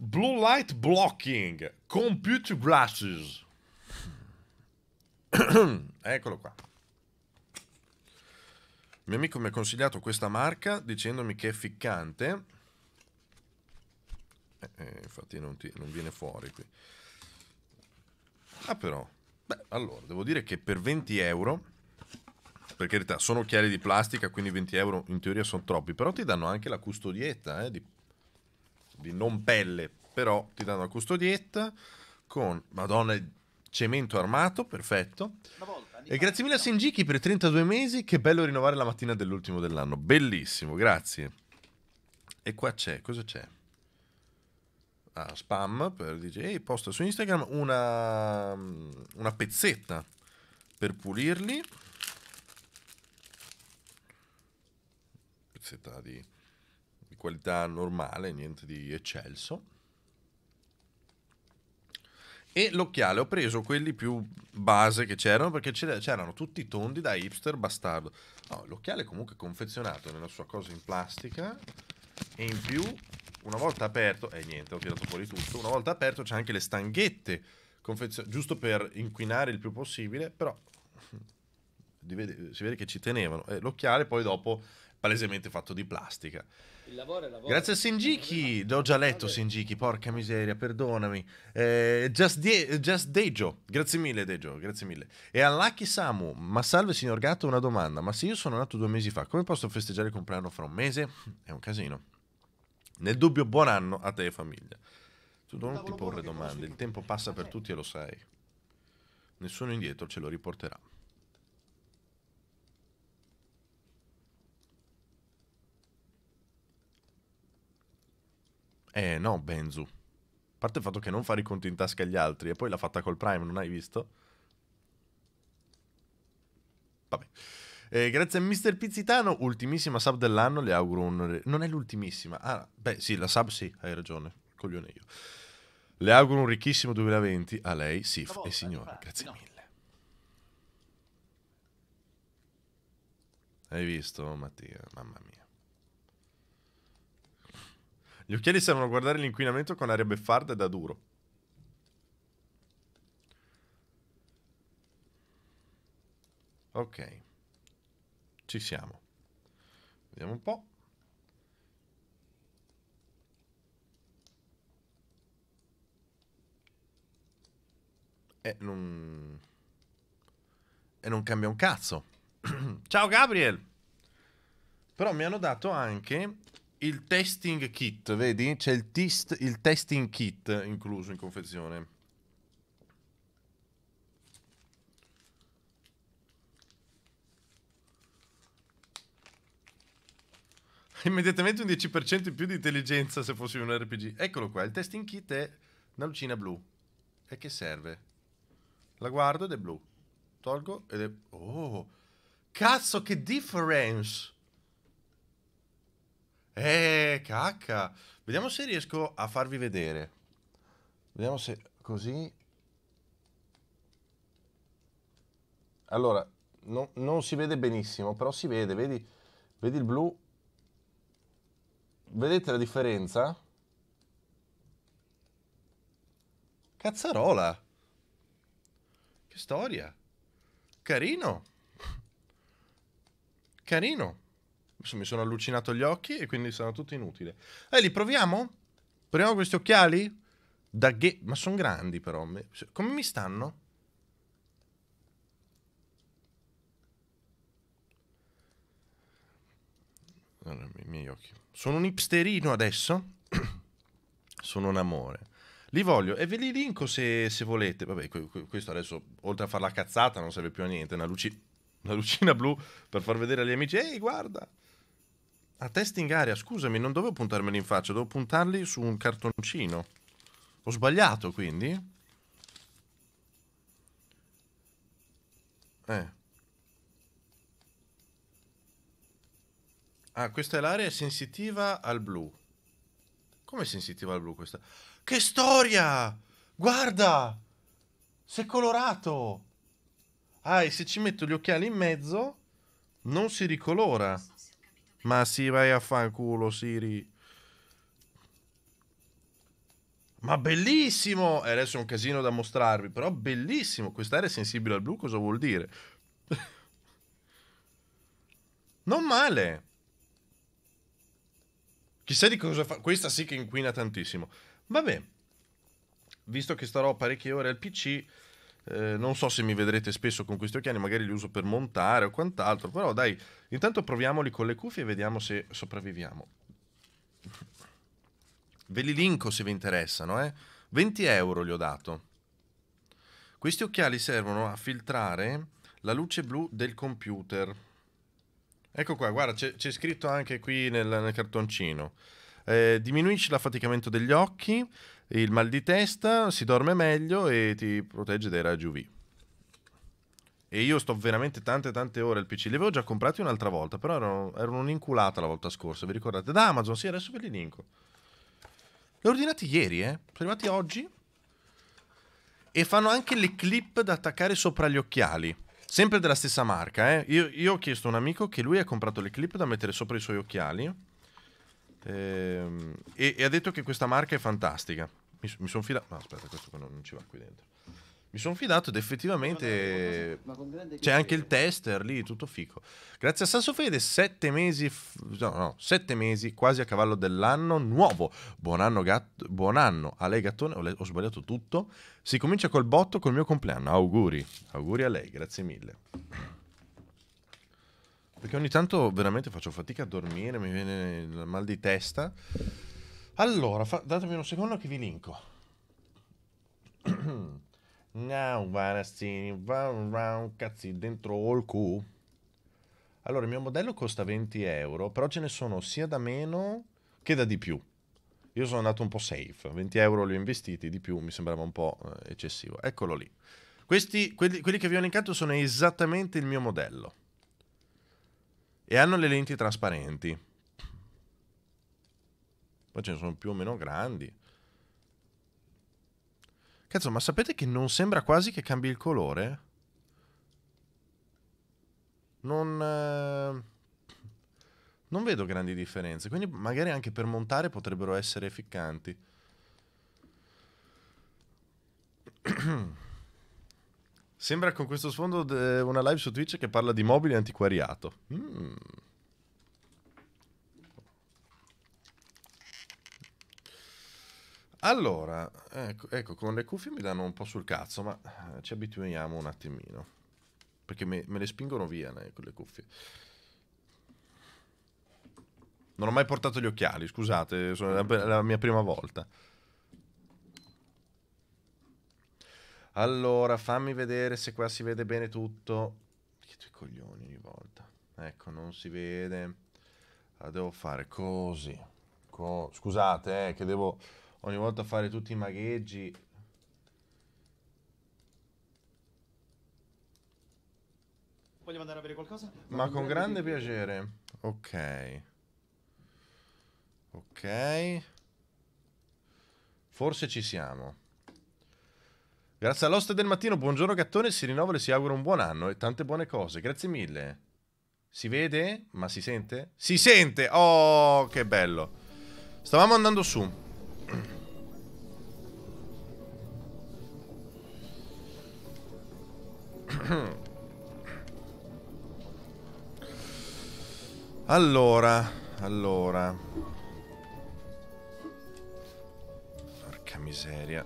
Blue light blocking computer glasses. Eccolo qua. Il mio amico mi ha consigliato questa marca dicendomi che è ficcante. Infatti non viene fuori qui. Ah, però, beh, allora devo dire che per 20 euro, per carità, sono occhiali di plastica, quindi 20 euro in teoria sono troppi, però ti danno anche la custodietta di non pelle, però ti danno la custodietta con, madonna, il cemento armato, perfetto. E grazie mille a Senjiki per 32 mesi, che bello rinnovare la mattina dell'ultimo dell'anno, bellissimo, grazie. E qua c'è, cosa c'è? Ah, spam, per dire, ehi, posta su Instagram una pezzetta per pulirli. Pezzetta di qualità normale, niente di eccelso. E l'occhiale, ho preso quelli più base che c'erano, perché c'erano tutti tondi da hipster bastardo. No, l'occhiale comunque confezionato nella sua cosa in plastica, e in più, una volta aperto, niente, ho tirato fuori tutto, una volta aperto c'è anche le stanghette, giusto per inquinare il più possibile, però si vede che ci tenevano. L'occhiale poi dopo palesemente fatto di plastica. Il lavoro è lavoro. Grazie a Senjiki, l'ho già letto Senjiki, porca miseria, perdonami. Just Dejo, grazie mille Dejo, grazie mille. E a Lucky Samu, ma salve signor Gatto, una domanda, ma se io sono nato 2 mesi fa, come posso festeggiare il compleanno fra un mese? È un casino. Nel dubbio, buon anno a te e famiglia. Tu non ti porre domande, il tempo passa per tutti e lo sai. Nessuno indietro ce lo riporterà. No, Benzu. A parte il fatto che non fare i conti in tasca agli altri e poi l'ha fatta col Prime, non hai visto? Vabbè. Grazie a Mr. Pizzitano, ultimissima sub dell'anno, le auguro un... Non è l'ultimissima. Ah, beh, sì, la sub sì, hai ragione. Coglione io. Le auguro un ricchissimo 2020 a lei, Sif e signora. Grazie mille. Hai visto, Mattia? Mamma mia. Gli occhiali servono a guardare l'inquinamento con aria beffarda e da duro. Ok. Ci siamo. Vediamo un po'. Non cambia un cazzo. Ciao Gabriel! Però mi hanno dato anche il testing kit, vedi? C'è il testing kit incluso in confezione. Immediatamente un 10% in più di intelligenza se fossi un RPG. Eccolo qua, il testing kit è una lucina blu. E che serve? La guardo ed è blu. Tolgo ed è... Oh! Cazzo, che difference! Cacca! Vediamo se riesco a farvi vedere. Vediamo se... Così... Allora, non si vede benissimo, però si vede, vedi il blu? Vedete la differenza? Cazzarola! Che storia! Carino! Carino! Adesso mi sono allucinato gli occhi e quindi sono tutto inutile. Li proviamo? Proviamo questi occhiali? Ma sono grandi però. Come mi stanno? Allora, i miei occhi. Sono un hipsterino adesso? Sono un amore. Li voglio e ve li linko se volete. Vabbè, questo adesso, oltre a fare la cazzata, non serve più a niente. Una lucina blu per far vedere agli amici. Ehi, guarda! A testing area, scusami, non dovevo puntarmeli in faccia, dovevo puntarli su un cartoncino. Ho sbagliato, quindi? Ah, questa è l'area sensitiva al blu. Come sensitiva al blu questa? Che storia! Guarda! Si è colorato! Ah, e se ci metto gli occhiali in mezzo, non si ricolora. Ma sì, vai a fanculo, Siri. Ma bellissimo! E adesso è un casino da mostrarvi, però bellissimo. Quest'area è sensibile al blu, cosa vuol dire? Non male. Chissà di cosa fa. Questa sì che inquina tantissimo. Vabbè, visto che starò parecchie ore al PC, non so se mi vedrete spesso con questi occhiali, magari li uso per montare o quant'altro, però dai, intanto proviamoli con le cuffie e vediamo se sopravviviamo. Ve li linko se vi interessano, 20 euro li ho dato. Questi occhiali servono a filtrare la luce blu del computer. Ecco qua, guarda, c'è scritto anche qui nel cartoncino. Diminuisce l'affaticamento degli occhi, il mal di testa, si dorme meglio e ti protegge dai raggi UV. E io sto veramente tante ore al PC. Li avevo già comprati un'altra volta, però erano un'inculata la volta scorsa, vi ricordate? Da Amazon, sì, adesso ve li linko. Li ho ordinati ieri, Sono arrivati oggi. E fanno anche le clip da attaccare sopra gli occhiali. Sempre della stessa marca, Io ho chiesto a un amico che lui ha comprato le clip da mettere sopra i suoi occhiali. E ha detto che questa marca è fantastica. Mi sono fidato. No, aspetta, questo qua non ci va qui dentro. Mi sono fidato ed effettivamente c'è anche il tester lì, tutto fico. Grazie a Sassofede, 7 mesi, 7 mesi, quasi a cavallo dell'anno nuovo. Buon anno a lei Gattone, ho sbagliato tutto. Si comincia col botto col mio compleanno, auguri a lei, grazie mille. Perché ogni tanto veramente faccio fatica a dormire, mi viene il mal di testa. Allora, datemi un secondo che vi linko. Now, cazzi dentro il cu. Allora, il mio modello costa 20 euro, però ce ne sono sia da meno che da di più. Io sono andato un po' safe, 20 euro li ho investiti, di più mi sembrava un po' eccessivo. Eccolo lì. Quelli che vi ho linkato sono esattamente il mio modello. E hanno le lenti trasparenti. Poi ce ne sono più o meno grandi. Cazzo, ma sapete che non sembra quasi che cambi il colore? Non vedo grandi differenze, quindi magari anche per montare potrebbero essere ficcanti. Sembra con questo sfondo una live su Twitch che parla di mobili antiquariato. Allora, ecco, con le cuffie mi danno un po' sul cazzo, ma ci abituiamo un attimino. Perché me le spingono via, con le cuffie. Non ho mai portato gli occhiali, scusate, è la mia prima volta. Allora, fammi vedere se qua si vede bene tutto. Che tu i coglioni ogni volta. Ecco, non si vede. Allora, devo fare così. Scusate, che devo ogni volta fare tutti i magheggi. Vogliamo andare a bere qualcosa? Ma con grande piacere. Ok. Ok. Forse ci siamo. Grazie all'oste del mattino, buongiorno Gattone, si rinnova e si augura un buon anno e tante buone cose. Grazie mille. Si vede? Ma si sente? Si sente! Oh, che bello. Stavamo andando su. Allora. Porca miseria.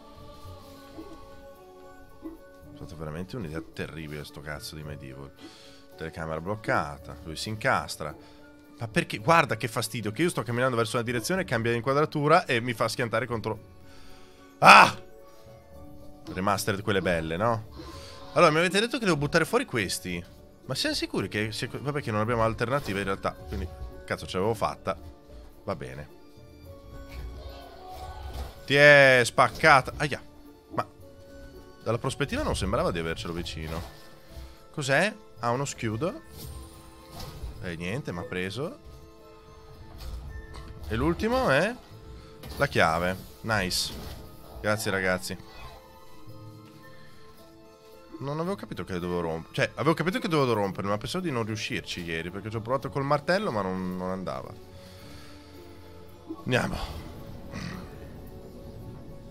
È stata veramente un'idea terribile sto cazzo di Medieval. Telecamera bloccata, lui si incastra. Ma perché? Guarda che fastidio, che io sto camminando verso una direzione, cambia inquadratura e mi fa schiantare contro... Ah! Remastered quelle belle, no? Allora, mi avete detto che devo buttare fuori questi. Ma siamo sicuri che... Vabbè che non abbiamo alternative in realtà. Quindi, cazzo, ce l'avevo fatta. Va bene. Ti è spaccata. Aia. Ma... dalla prospettiva non sembrava di avercelo vicino. Cos'è? Ha uno scudo. E niente, mi ha preso. E l'ultimo è... la chiave. Nice. Grazie ragazzi. Non avevo capito che dovevo rompere. Cioè, avevo capito che dovevo rompere, ma pensavo di non riuscirci ieri, perché ci ho provato col martello, ma non andava. Andiamo.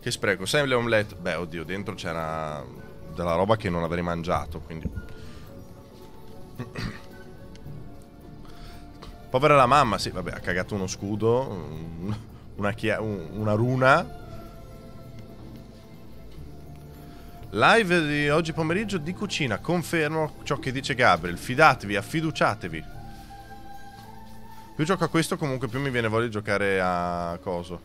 Che spreco, sai le omelette? Beh, oddio, dentro c'era della roba che non avrei mangiato, quindi... Povera la mamma, sì, vabbè, ha cagato uno scudo, una runa. Live di oggi pomeriggio di cucina, confermo ciò che dice Gabriel, fidatevi, affiduciatevi. Più gioco a questo comunque più mi viene voglia di giocare a coso.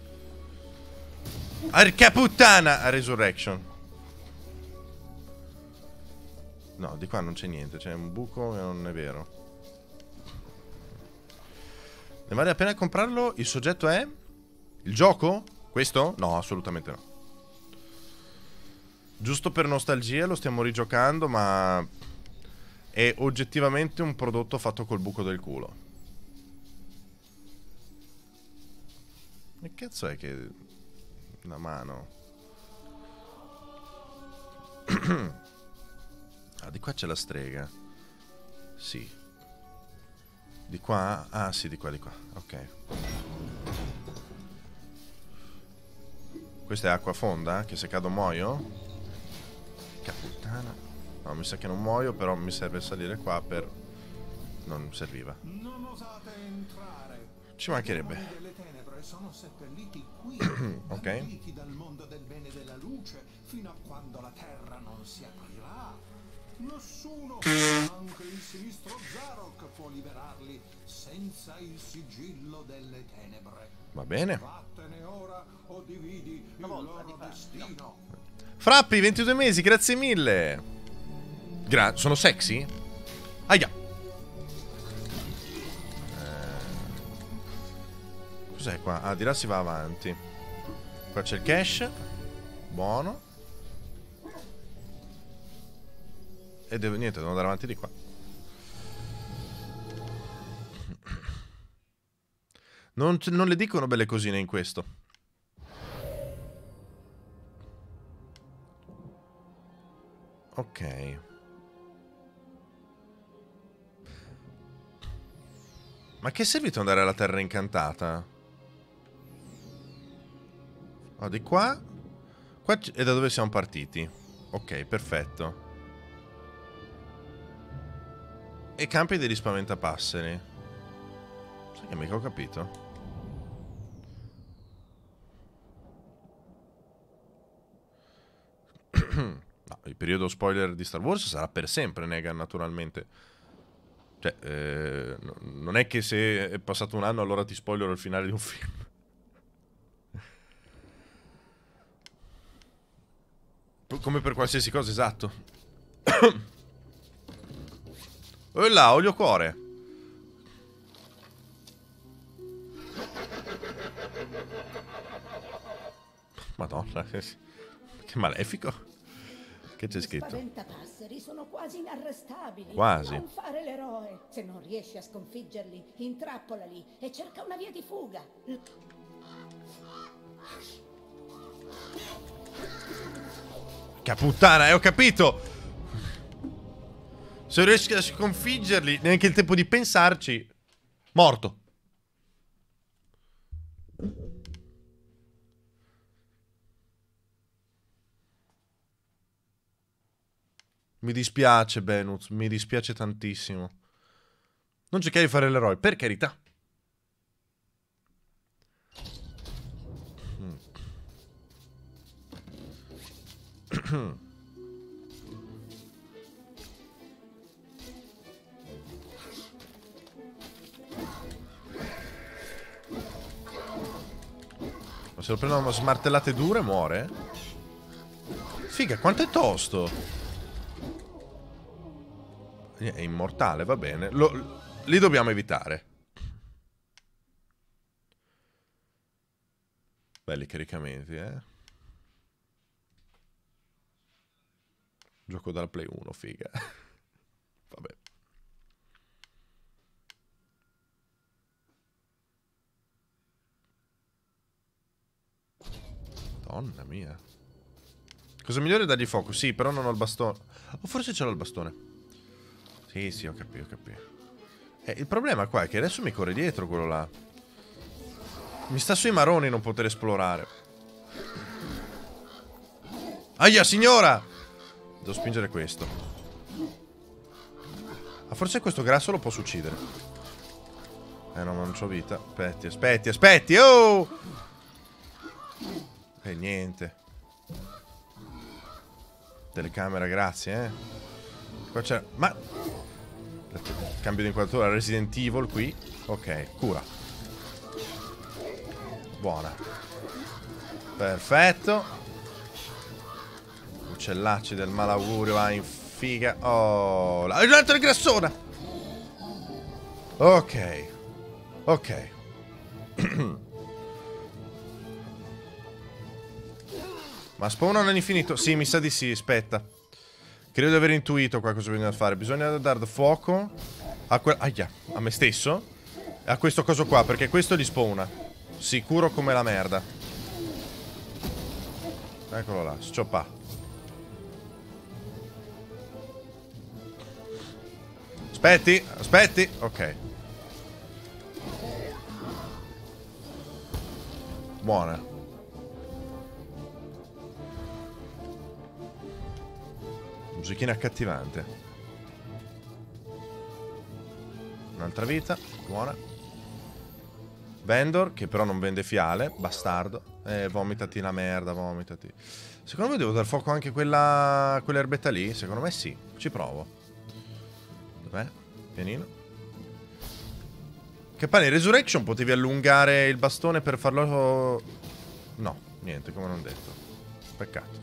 Arca puttana! A Resurrection. No, di qua non c'è niente, c'è un buco e non è vero. Ne vale la pena comprarlo? Il soggetto è? Il gioco? Questo? No, assolutamente no. Giusto per nostalgia lo stiamo rigiocando, ma è oggettivamente un prodotto fatto col buco del culo. Che cazzo è che... una mano? Ah, di qua c'è la strega. Sì. Di qua? Ah, sì, di qua, ok. Questa è acqua fonda? Che se cado muoio? Puttana. No, mi sa che non muoio, però mi serve salire qua per... Non serviva. Non osate entrare. Ci mancherebbe. I delle tenebre sono seppelliti qui, ok. banditi dal mondo del bene e della luce, fino a quando la terra non si aprirà. Nessuno, anche il sinistro Zarok, può liberarli senza il sigillo delle tenebre. Va bene. Vattene ora o dividi il loro destino. Frappi, 22 mesi, grazie mille. Sono sexy? Aia. Cos'è qua? Ah, di là si va avanti. Qua c'è il cash. Buono. E niente, devo andare avanti di qua. Non le dicono belle cosine in questo. Ok. Ma che è servito andare alla terra incantata? Oh, di qua. Qua è da dove siamo partiti. Ok, perfetto. E campi degli spaventapasseri. Sai che mica ho capito? No, il periodo spoiler di Star Wars sarà per sempre, Negan, naturalmente. Cioè, non è che se è passato un anno allora ti spoilerò il finale di un film. Come per qualsiasi cosa, esatto. Oh là, olio cuore. Madonna, che malefico. Che c'è scritto? Gli spaventapasseri sono quasi inarrestabili. Quasi. Non fare l'eroe. Se non riesci a sconfiggerli, intrappolali e cerca una via di fuga. Che puttana, ho capito. Se riesci a sconfiggerli, neanche il tempo di pensarci. Morto. Mi dispiace, Benuz, mi dispiace tantissimo. Non cercare di fare l'eroe, per carità. Ma se lo prendono a smartellate dure muore? Figa, quanto è tosto. È immortale, va bene. Li dobbiamo evitare. Belli caricamenti, eh. Gioco dalla Play 1, figa. Vabbè. Madonna mia. Cosa migliore è dargli fuoco? Sì, però non ho il bastone. O forse ce l'ho il bastone. Sì, ho capito, il problema qua è che adesso mi corre dietro quello là. Mi sta sui maroni non poter esplorare. Aia, signora! Devo spingere questo. Ah, forse questo grasso lo posso uccidere. No, ma non c'ho vita. Aspetti, aspetti, aspetti! Oh! Niente. Telecamera, grazie, Qua c'è... Ma... Cambio di inquadratura, Resident Evil qui. Ok, cura. Buona. Perfetto. Uccellacci del malaugurio, va in figa. Oh, l'altra grassona. Ok. Ok. Ma spawnano all'infinito? Sì, mi sa di sì, aspetta. Credo di aver intuito qua cosa bisogna fare. Bisogna dare del fuoco a me stesso e a questo coso qua, perché questo li spawna. Sicuro come la merda. Eccolo là, scioppa. Aspetti, aspetti. Ok. Buona. Musichina accattivante. Un'altra vita, buona. Vendor, che però non vende fiale, bastardo. Vomitati la merda, vomitati. Secondo me devo dar fuoco anche quell'erbetta lì? Secondo me sì, ci provo. Dov'è? Pianino. Che pane, in Resurrection potevi allungare il bastone per farlo... No, niente, come non detto. Peccato.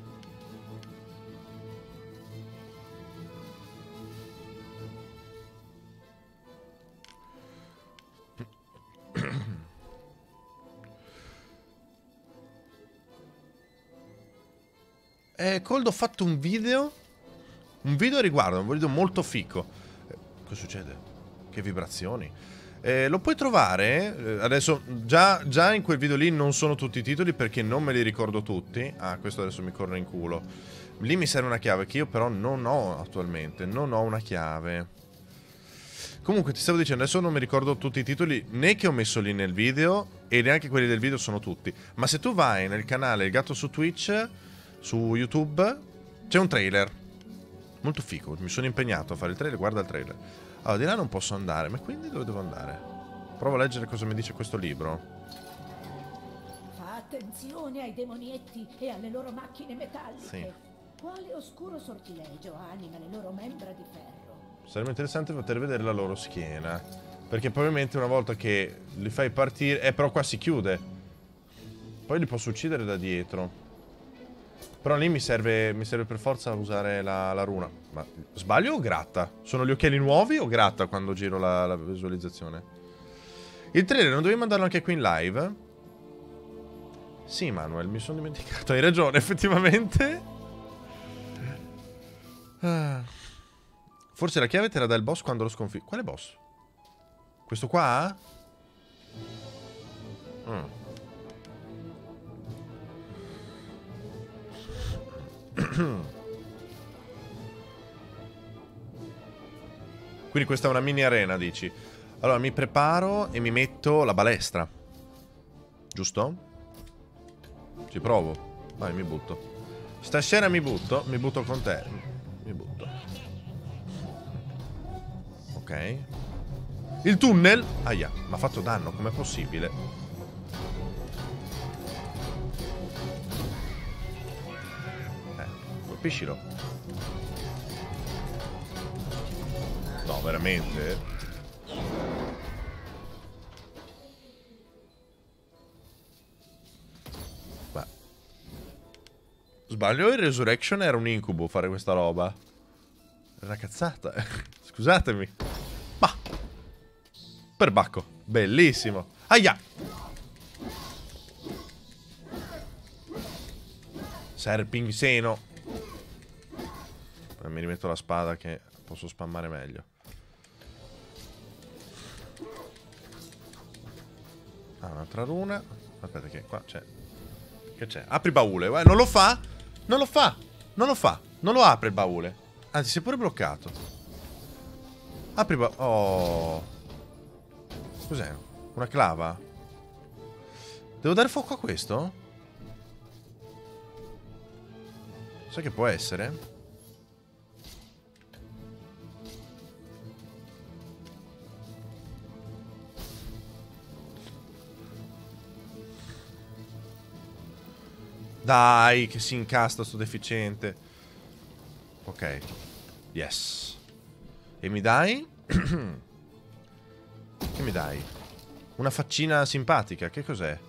Cold, ho fatto un video a riguardo, un video molto fico. Cosa succede? Che vibrazioni. Lo puoi trovare. Adesso già in quel video lì non sono tutti i titoli perché non me li ricordo tutti. Ah, questo adesso mi corre in culo. Lì mi serve una chiave che io però non ho attualmente. Non ho una chiave. Comunque ti stavo dicendo, adesso non mi ricordo tutti i titoli né che ho messo lì nel video e neanche quelli del video sono tutti. Ma se tu vai nel canale Il Gatto su Twitch, su YouTube, c'è un trailer molto figo. Mi sono impegnato a fare il trailer, guarda il trailer. Allora, di là non posso andare, ma quindi dove devo andare? Provo a leggere cosa mi dice questo libro. Fa attenzione ai demonietti e alle loro macchine metalliche. Sì. Quale oscuro sortilegio anima le loro membra di ferro? Sarebbe interessante poter vedere la loro schiena, perché probabilmente una volta che li fai partire... però qua si chiude. Poi li posso uccidere da dietro. Però lì mi serve per forza usare la runa. Ma sbaglio o gratta? Sono gli occhiali nuovi o gratta quando giro la visualizzazione? Il trailer non dovevi mandarlo anche qui in live? Sì, Manuel, mi sono dimenticato. Hai ragione, effettivamente. Forse la chiave te la dà il boss quando lo sconfiggi. Quale boss? Questo qua? Quindi questa è una mini arena, dici. Allora mi preparo e mi metto la balestra. Giusto? Ci provo. Vai, mi butto. Stasera mi butto con te. Mi butto. Ok. Il tunnel. Aia, mi ha fatto danno, com'è possibile? Colpiscilo. No, veramente? Ma... Sbaglio, il Resurrection era un incubo fare questa roba. È una cazzata. Scusatemi. Ma... Perbacco. Bellissimo. Aia! Serping seno. Mi rimetto la spada che posso spammare meglio. Ah, un'altra runa. Aspetta che qua c'è. Che c'è? Apri baule. Non lo fa? Non lo fa. Non lo fa. Non lo apre il baule. Anzi, si è pure bloccato. Apri baule. Oh. Cos'è? Una clava? Devo dare fuoco a questo? Sai che può essere? Dai, che si incastra sto deficiente. Ok. Yes. E mi dai? Che mi dai? Una faccina simpatica, che cos'è?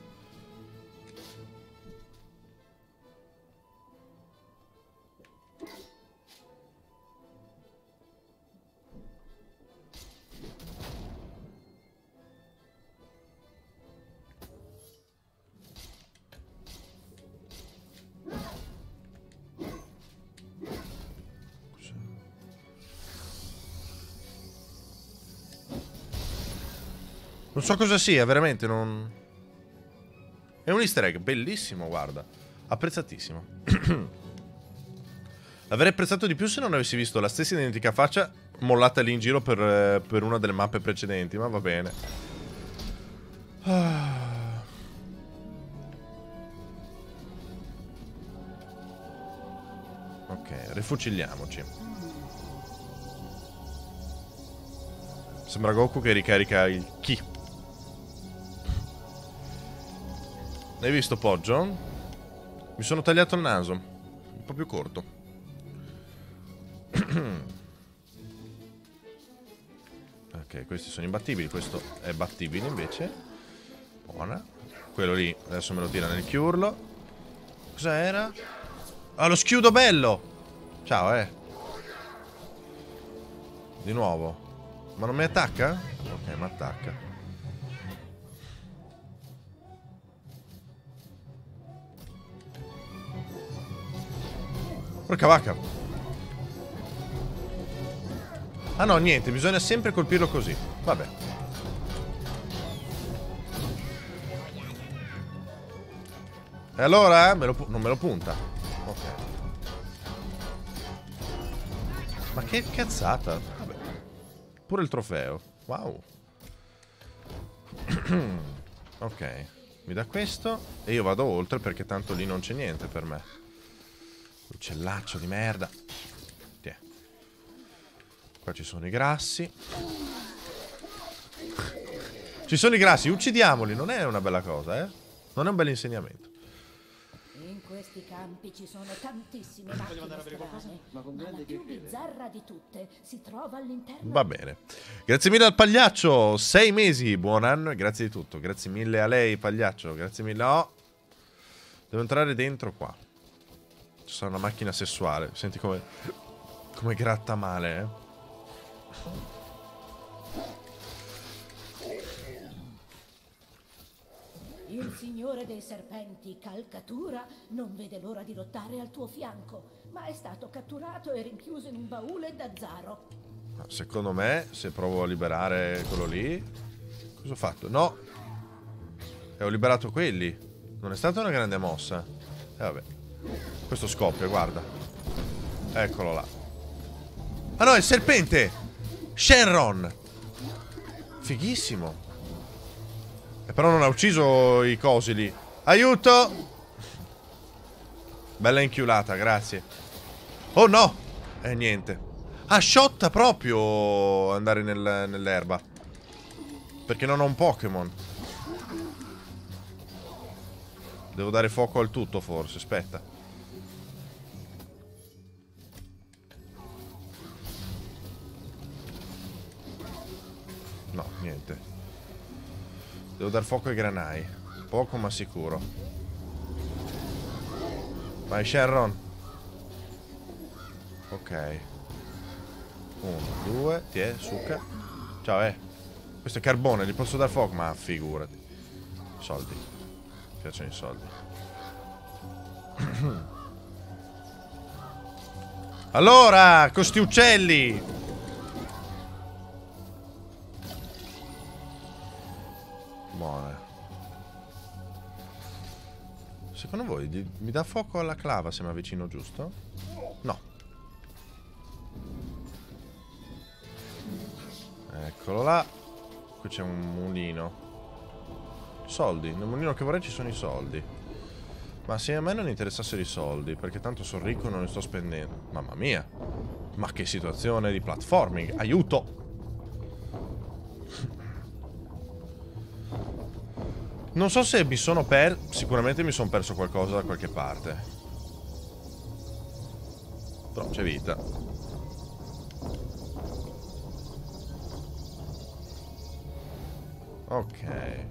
Non so cosa sia, veramente non... È un easter egg bellissimo, guarda. Apprezzatissimo. L'avrei apprezzato di più se non avessi visto la stessa identica faccia mollata lì in giro per una delle mappe precedenti, ma va bene. Ok, rifuciliamoci. Sembra Goku che ricarica il Ki. L'hai visto, Poggio? Mi sono tagliato il naso. Un po' più corto. Ok, questi sono imbattibili. Questo è battibile invece. Buona. Quello lì adesso me lo tira nel chiurlo. Cos'era? Ah, lo schiudo bello! Ciao, Di nuovo. Ma non mi attacca? Ok, mi attacca. Porca vacca. Ah no, niente, bisogna sempre colpirlo così. Vabbè. E allora? Non me lo punta. Ok. Ma che cazzata. Vabbè. Pure il trofeo. Wow. Ok. Mi dà questo. E io vado oltre perché tanto lì non c'è niente per me. Uccellaccio di merda. Tiè. Qua ci sono i grassi. Ci sono i grassi, uccidiamoli. Non è una bella cosa, Non è un bel insegnamento. In questi campi ci sono tantissime macchine strane, ma la più bizzarra di tutte si trova all'interno. Va bene. Grazie mille al Pagliaccio. 6 mesi, buon anno e grazie di tutto. Grazie mille a lei, Pagliaccio. Grazie mille. Oh. Devo entrare dentro qua. Ci sarà una macchina sessuale. Senti come gratta male, Il signore dei serpenti, Calcatura, non vede l'ora di lottare al tuo fianco, ma è stato catturato e rinchiuso in un baule da Zaro. Secondo me, se provo a liberare quello lì... Cosa ho fatto? No! E ho liberato quelli. Non è stata una grande mossa. Vabbè. Questo scoppia, guarda. Eccolo là. Ah no, è il serpente! Shenron! Fighissimo. E però non ha ucciso i cosi lì. Aiuto! Bella inchiulata, grazie. Oh no! Niente. Ah, sciotta proprio andare nell'erba. Perché non ho un Pokémon. Devo dare fuoco al tutto forse, aspetta. No, niente. Devo dar fuoco ai granai. Poco ma sicuro. Vai Shenron. Ok. 1, 2, tiè, succa. Ciao, Questo è carbone, gli posso dar fuoco? Ma figurati. Soldi. Mi piacciono i soldi. Allora, con sti uccelli. Buona. Secondo voi mi dà fuoco alla clava se mi avvicino giusto? No. Eccolo là. Qui c'è un mulino. Soldi. Nel mulino che vorrei ci sono i soldi. Ma se a me non interessassero i soldi, perché tanto sono ricco e non ne sto spendendo. Mamma mia. Ma che situazione di platforming. Aiuto! Non so se mi sono perso. Sicuramente mi sono perso qualcosa da qualche parte. Però c'è vita. Ok.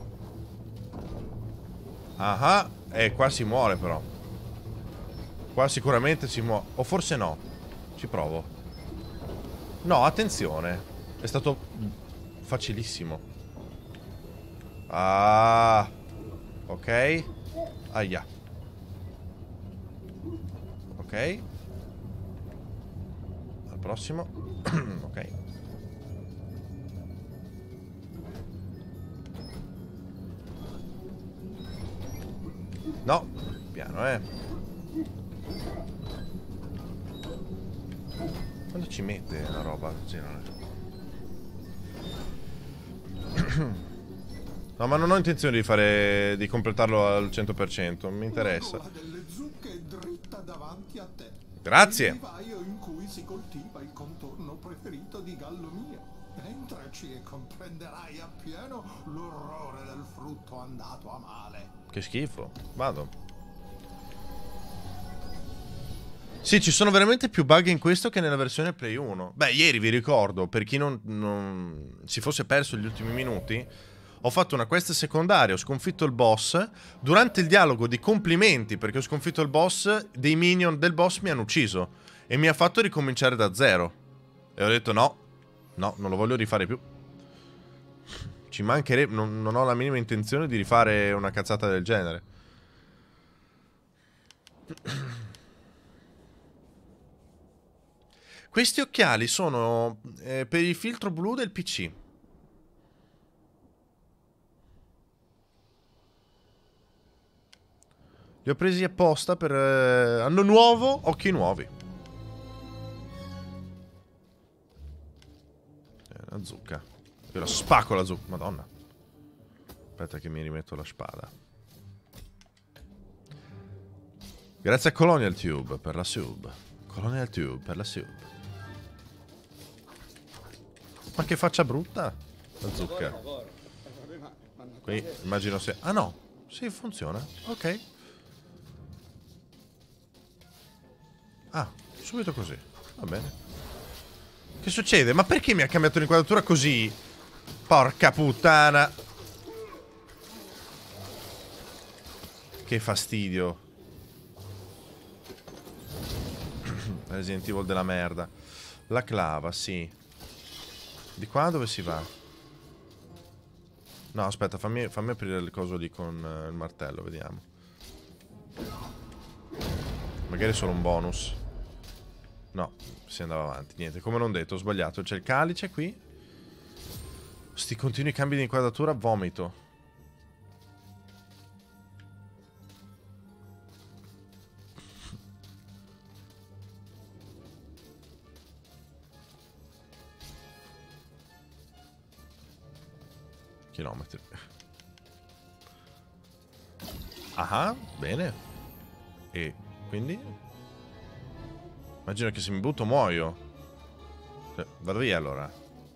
Ah, e qua si muore però. Qua sicuramente si muore. O forse no. Ci provo. No, attenzione. È stato facilissimo. Ah. Ok. Aia. Ok. Al prossimo. Ok. No, piano, Quando ci mette la roba? Sì, non è... No, ma non ho intenzione di completarlo al 100%, mi interessa. La delle zucche è dritta davanti a te. Grazie. Il vivaio in cui si coltiva il contorno preferito di gallo mio. Entraci e comprenderai appieno l'orrore del frutto andato a male. Che schifo. Vado. Sì, ci sono veramente più bug in questo che nella versione Play 1. Beh, ieri vi ricordo, per chi non si fosse perso gli ultimi minuti, ho fatto una quest secondaria, ho sconfitto il boss. Durante il dialogo di complimenti perché ho sconfitto il boss, dei minion del boss mi hanno ucciso e mi ha fatto ricominciare da zero. E ho detto no, non lo voglio rifare più. Ci mancherebbe, non ho la minima intenzione di rifare una cazzata del genere. Questi occhiali sono per il filtro blu del PC. Li ho presi apposta per anno nuovo, occhi nuovi. Una zucca. Io la spacco la zucca, madonna. Aspetta che mi rimetto la spada. Grazie a Colonial Tube per la sub. Colonial Tube per la sub. Ma che faccia brutta la zucca. Qui immagino se... Ah no, sì, funziona. Ok. Ah, subito così. Va bene. Che succede? Ma perché mi ha cambiato l'inquadratura così? Porca puttana. Che fastidio. Resident Evil della merda. La clava, sì. Di qua dove si va? No, aspetta, fammi aprire il coso lì con il martello, vediamo. Magari è solo un bonus. No, si andava avanti. Niente, come non detto, ho sbagliato. C'è il calice qui. Sti continui cambi di inquadratura, vomito. Chilometri. Ah, bene. E quindi? Immagino che se mi butto muoio. Cioè, vado via allora.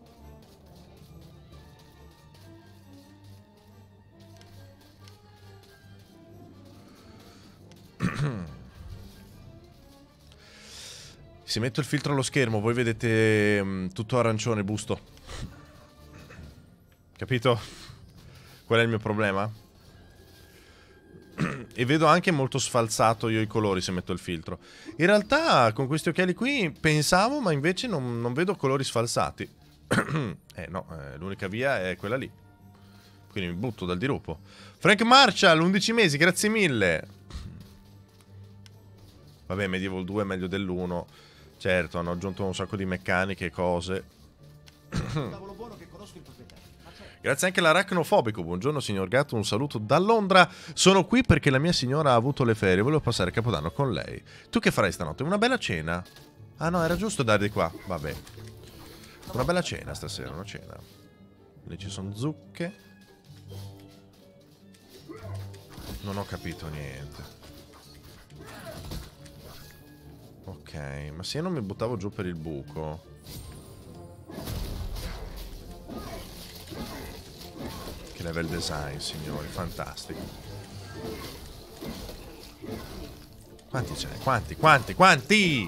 Se metto il filtro allo schermo, voi vedete tutto arancione, busto. Capito? Qual è il mio problema? E vedo anche molto sfalsato io i colori se metto il filtro. In realtà con questi occhiali qui pensavo, ma invece non vedo colori sfalsati. No, l'unica via è quella lì. Quindi mi butto dal dirupo. Frank Marshall, 11 mesi, grazie mille. Vabbè, Medieval 2 è meglio dell'1. Certo, hanno aggiunto un sacco di meccaniche e cose. Grazie anche all'arachnofobico. Buongiorno signor Gatto, un saluto da Londra. Sono qui perché la mia signora ha avuto le ferie. Volevo passare Capodanno con lei. Tu che farai stanotte? Una bella cena? Ah no, era giusto dare di qua. Vabbè. Una bella cena stasera, una cena. Lì ci sono zucche. Non ho capito niente. Ok, ma se io non mi buttavo giù per il buco... Che level design, signori, fantastico. Quanti ce n'è? Quanti?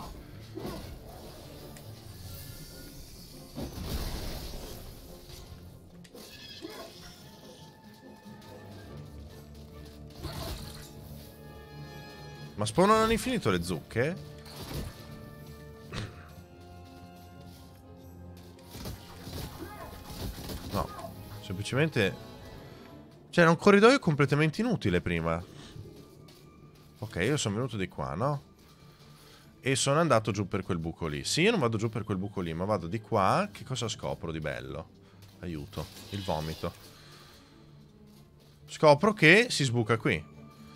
Ma spawnano all'infinito le zucche? No, semplicemente... C'era un corridoio completamente inutile prima. Ok, io sono venuto di qua, no? E sono andato giù per quel buco lì. Sì, io non vado giù per quel buco lì, ma vado di qua. Che cosa scopro di bello? Aiuto, il vomito. Scopro che si sbuca qui.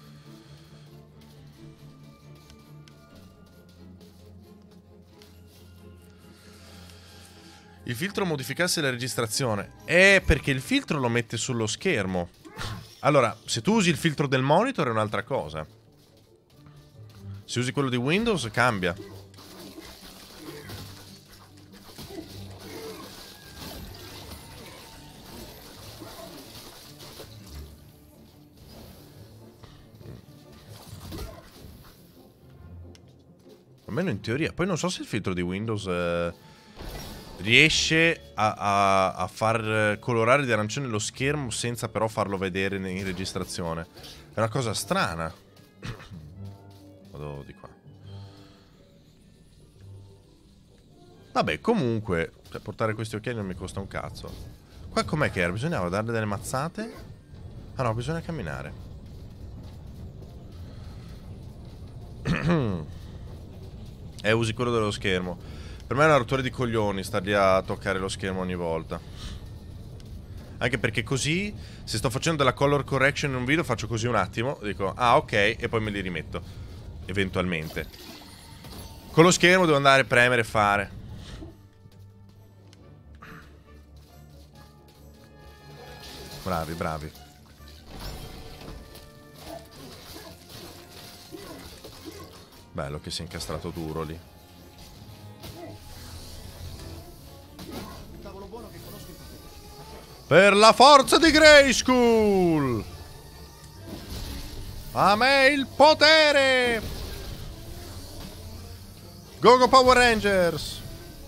Il filtro modificasse la registrazione. Perché il filtro lo mette sullo schermo. Allora, se tu usi il filtro del monitor è un'altra cosa. Se usi quello di Windows cambia. Almeno in teoria. Poi non so se il filtro di Windows riesce a far colorare di arancione lo schermo senza però farlo vedere in registrazione. È una cosa strana. Vado di qua. Vabbè, comunque, cioè, portare questi occhiali non mi costa un cazzo. Qua com'è che era? Bisognava darle delle mazzate? Ah no, bisogna camminare. Usi quello dello schermo. Per me è una rottura di coglioni star lì a toccare lo schermo ogni volta. Anche perché così, se sto facendo della color correction in un video, faccio così un attimo, dico, ah ok, e poi me li rimetto. Eventualmente. Con lo schermo devo andare a premere e fare. Bravi, bravi. Bello che si è incastrato duro lì. Per la forza di Grayskull! A me il potere! Go Go Power Rangers!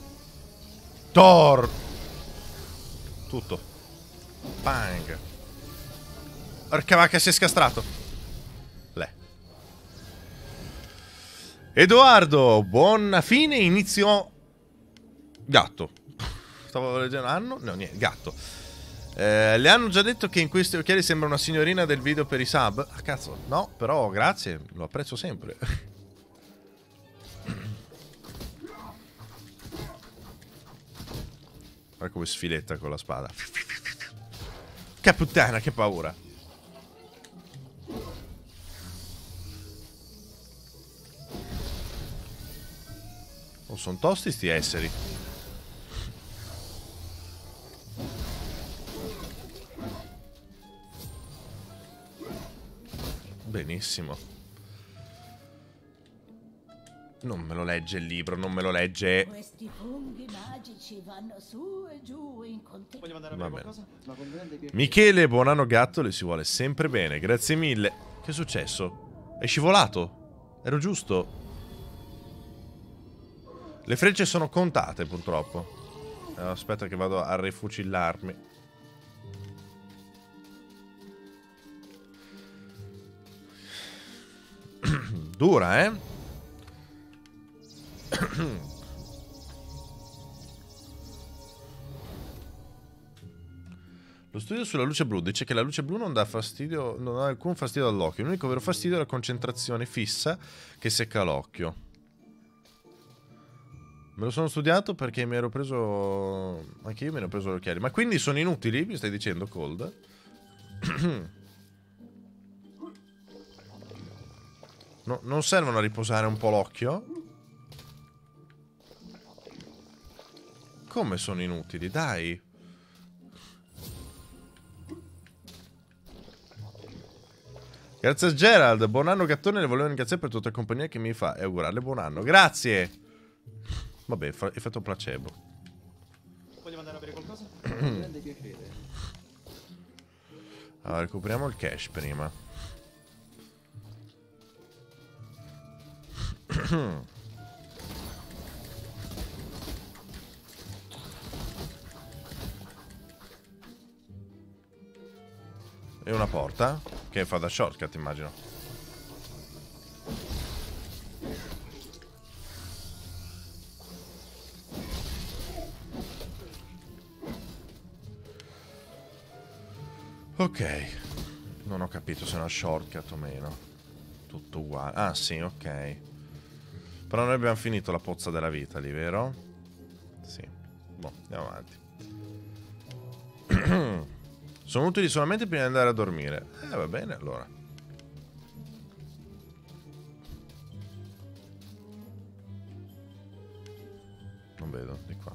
Thor! Tutto. Bang! Porca vacca, si è scastrato. Le. Edoardo, buona fine, inizio... Gatto. Stavo leggendo anno? No, niente, gatto. Le hanno già detto che in questi occhiali sembra una signorina del video per i sub? Ah, cazzo, no, però grazie, lo apprezzo sempre. Guarda come sfiletta con la spada. Che puttana, che paura. Oh, sono tosti sti esseri. Benissimo. Non me lo legge il libro, non me lo legge. Questi funghi magici vanno su e giù in continuo. Vogliamo andare a bere qualcosa? Ma con grande piacere. Michele, buon anno gatto, le si vuole sempre bene. Grazie mille. Che è successo? È scivolato? Ero giusto? Le frecce sono contate, purtroppo. Aspetta che vado a rifucillarmi. Dura, eh? Lo studio sulla luce blu dice che la luce blu non dà fastidio, non ha alcun fastidio all'occhio. L'unico vero fastidio è la concentrazione fissa che secca l'occhio. Me lo sono studiato perché mi ero preso... Anche io mi ero preso gli occhiali. Ma quindi sono inutili, mi stai dicendo, Cold? No, non servono a riposare un po' l'occhio? Come sono inutili? Dai. Grazie a Gerald, buon anno gattone, le volevo ringraziare per tutta la compagnia che mi fa e augurarle buon anno. Grazie. Vabbè, effetto placebo. Vogliamo andare a bere qualcosa? Grande piacere. Allora, recuperiamo il cash prima. E una porta che fa da shortcut, immagino. Ok. Non ho capito se è una shortcut o meno. Tutto uguale. Ah, sì, ok. Però noi abbiamo finito la pozza della vita lì, vero? Sì. Boh, andiamo avanti. Sono utili solamente prima di andare a dormire. Va bene, allora. Non vedo, di qua.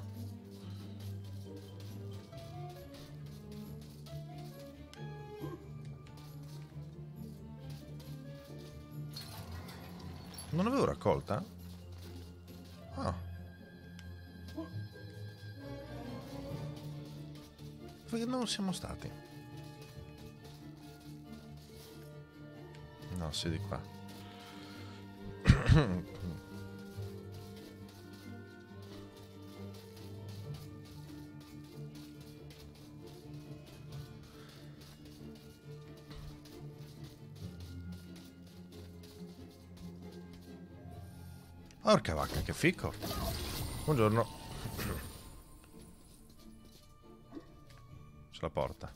Non avevo raccolta? Ah. Perché non siamo stati? No, sì, di qua. Porca vacca, che fico. Buongiorno. Sulla porta.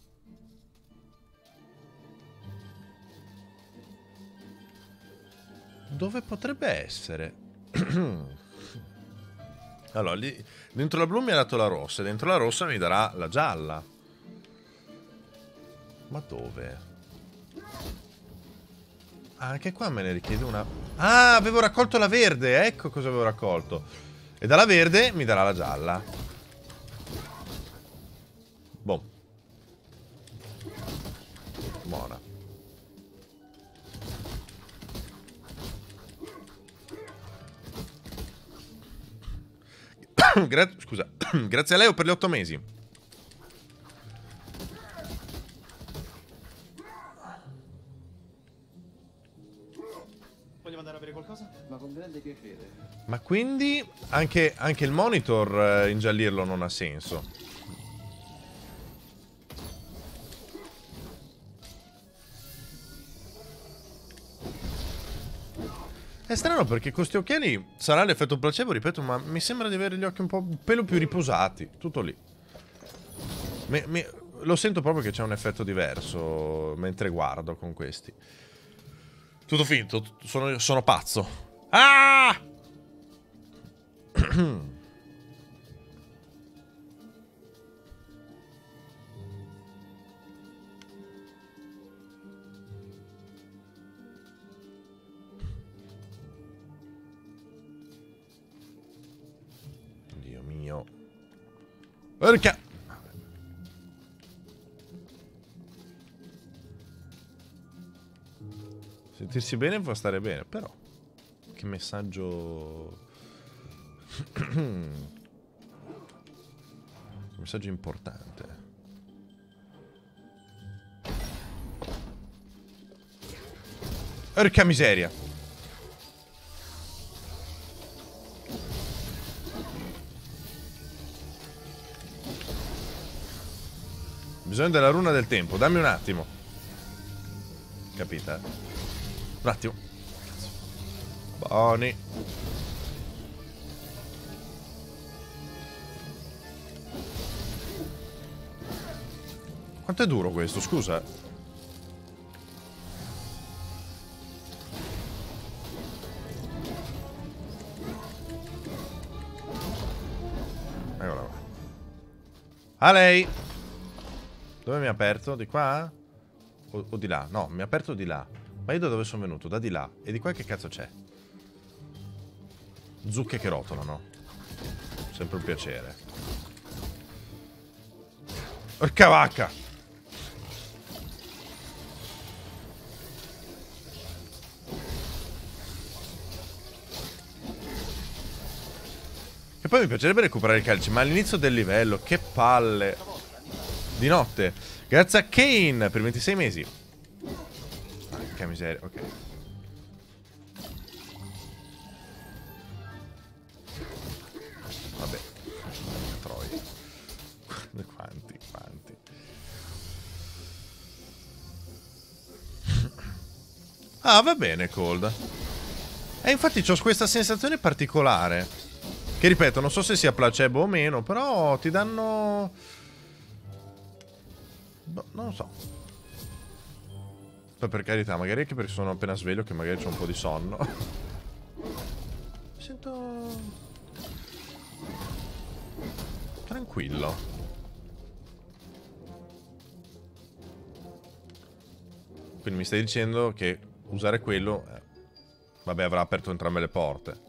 Dove potrebbe essere? Allora, lì dentro la blu mi ha dato la rossa, e dentro la rossa mi darà la gialla. Ma dove? Ah, anche qua me ne richiede una. Ah, avevo raccolto la verde, ecco cosa avevo raccolto. E dalla verde mi darà la gialla. Boh. Buona. Scusa. Grazie a Leo per gli 8 mesi. Vogliamo andare a bere qualcosa? Ma con grande piacere. Ma quindi anche il monitor ingiallirlo non ha senso. È strano perché con questi occhiali sarà l'effetto placebo, ripeto, ma mi sembra di avere gli occhi un pelo più riposati. Tutto lì. Lo sento proprio che c'è un effetto diverso mentre guardo con questi. Tutto finto, sono pazzo. Ah! Dio mio. Perché? Sentirsi bene può stare bene, però che messaggio. Messaggio importante. Porca miseria. Bisogno della runa del tempo, dammi un attimo. Capita? Un attimo. Buoni. Quanto è duro questo, scusa? Eccola qua. A lei. Dove mi ha aperto? Di qua? O di là? No, mi ha aperto di là. Ma io da dove sono venuto? Da di là. E di qua che cazzo c'è? Zucche che rotolano. Sempre un piacere. Porca vacca! poi mi piacerebbe recuperare il calice, ma all'inizio del livello, che palle. Di notte. Grazie a Kane per 26 mesi. Che miseria, ok. Vabbè. Troia. Quanti. Ah, va bene, Cold. E infatti c'ho questa sensazione particolare. Che ripeto, non so se sia placebo o meno, però ti danno... Boh, non lo so. Poi per carità, magari è che perché sono appena sveglio, che magari c'ho un po' di sonno. Mi sento... tranquillo. Quindi mi stai dicendo che usare quello... vabbè, avrà aperto entrambe le porte.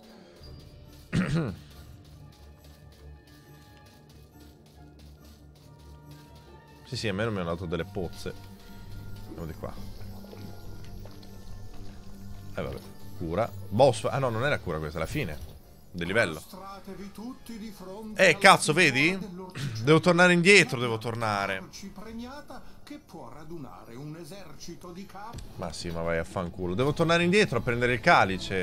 Sì, a me non mi hanno dato delle pozze. Andiamo di qua. Vabbè. Cura. Boss. Ah no, non è la cura questa, è la fine del livello. Cazzo, vedi? Devo tornare indietro, devo tornare. Ma sì, ma vai a fanculo. Devo tornare indietro a prendere il calice.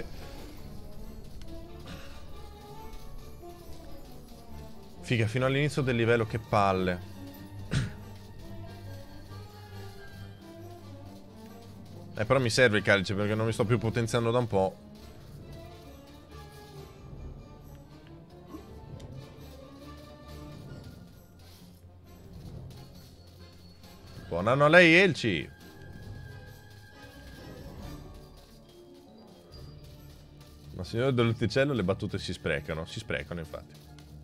Figa, fino all'inizio del livello, che palle. Però mi serve il calice perché non mi sto più potenziando da un po'. Buon anno a lei, Elci. Ma signore dell'Utticello, le battute si sprecano. Si sprecano, infatti.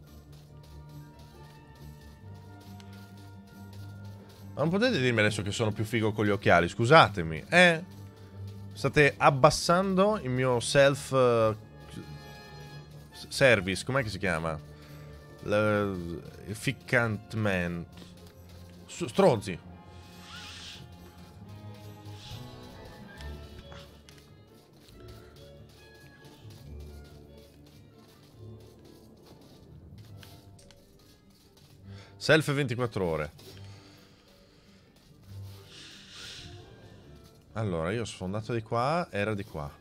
Ma non potete dirmi adesso che sono più figo con gli occhiali, scusatemi. State abbassando il mio self-service, com'è che si chiama? Ficcantment. Stronzi. Self 24 ore. Allora, io ho sfondato di qua, era di qua.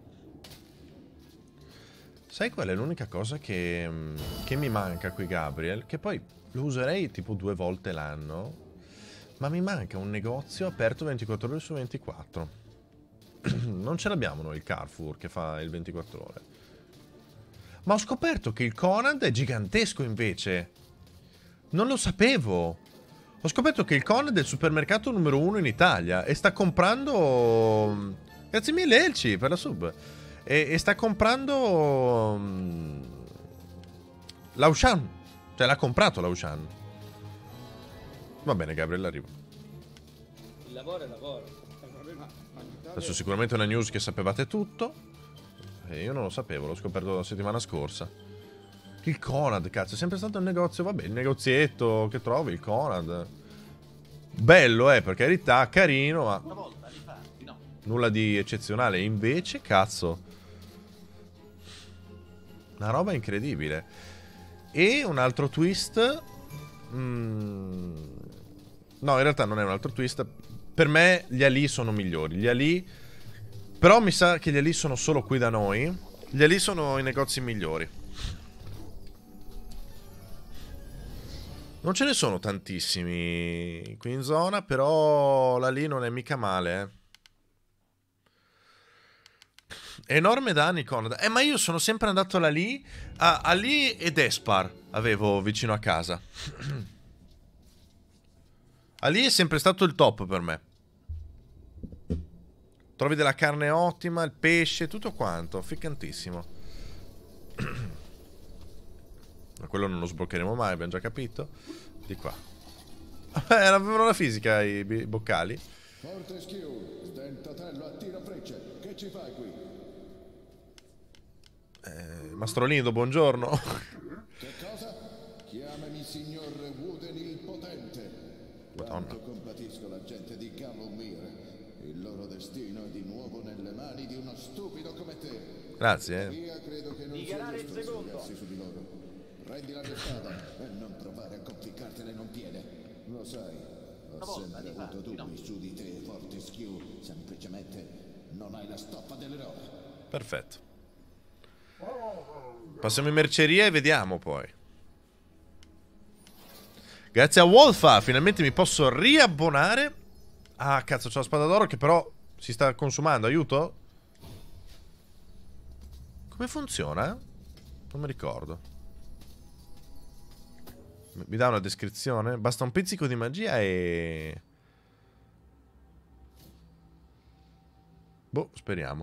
Sai qual è l'unica cosa che mi manca qui, Gabriel? Che poi lo userei tipo 2 volte l'anno. Ma mi manca un negozio aperto 24 ore su 24. Non ce l'abbiamo noi il Carrefour che fa il 24 ore. Ma ho scoperto che il Conad è gigantesco invece. Non lo sapevo. Ho scoperto che il Conad è il supermercato numero 1 in Italia e sta comprando... Grazie mille Elci per la sub. E sta comprando... l'Auchan. Cioè l'ha comprato l'Auchan. Va bene, Gabriele, arrivo. Il lavoro è lavoro. Adesso sicuramente è una news che sapevate tutto. E io non lo sapevo, l'ho scoperto la settimana scorsa. Il Conad, cazzo, è sempre stato un negozio, vabbè, il negozietto che trovi, il Conad. Bello, per carità, carino, ma nulla di eccezionale. Invece, cazzo, una roba incredibile. E un altro twist. No, in realtà non è un altro twist. Per me gli Ali sono migliori. Gli Ali... Però mi sa che gli Ali sono solo qui da noi. Gli Ali sono i negozi migliori. Non ce ne sono tantissimi qui in zona, però la lì non è mica male, Enorme danni, Conad. Ma io sono sempre andato là lì, a lì ed Espar avevo vicino a casa. A lì è sempre stato il top per me. Trovi della carne ottima, il pesce, tutto quanto, ficcantissimo. Ma quello non lo sbloccheremo mai, abbiamo già capito. Di qua. Avevano la fisica i boccali. Fortescue, stentatello a tiro frecce. Che ci fai qui? Mastrolindo, buongiorno. Che cosa? Chiamami signor Wooden il Potente. Madonna. Quanto compatisco la gente di Gallowmere. Il loro destino è di nuovo nelle mani di uno stupido come te. Grazie, Io credo che non sia giusto sfogarsi su di loro. Prendi la tua spada e non provare a conficcartela in un piede. Lo sai, ho sempre avuto dubbi su di te, Fortescue. Semplicemente non hai la stoffa dell'eroe. Perfetto. Passiamo in merceria e vediamo poi. Grazie a Wolfa, finalmente mi posso riabbonare. Ah, cazzo, c'ho la spada d'oro che però si sta consumando. Aiuto? Come funziona? Non mi ricordo. Mi dà una descrizione? Basta un pizzico di magia e... Boh, speriamo.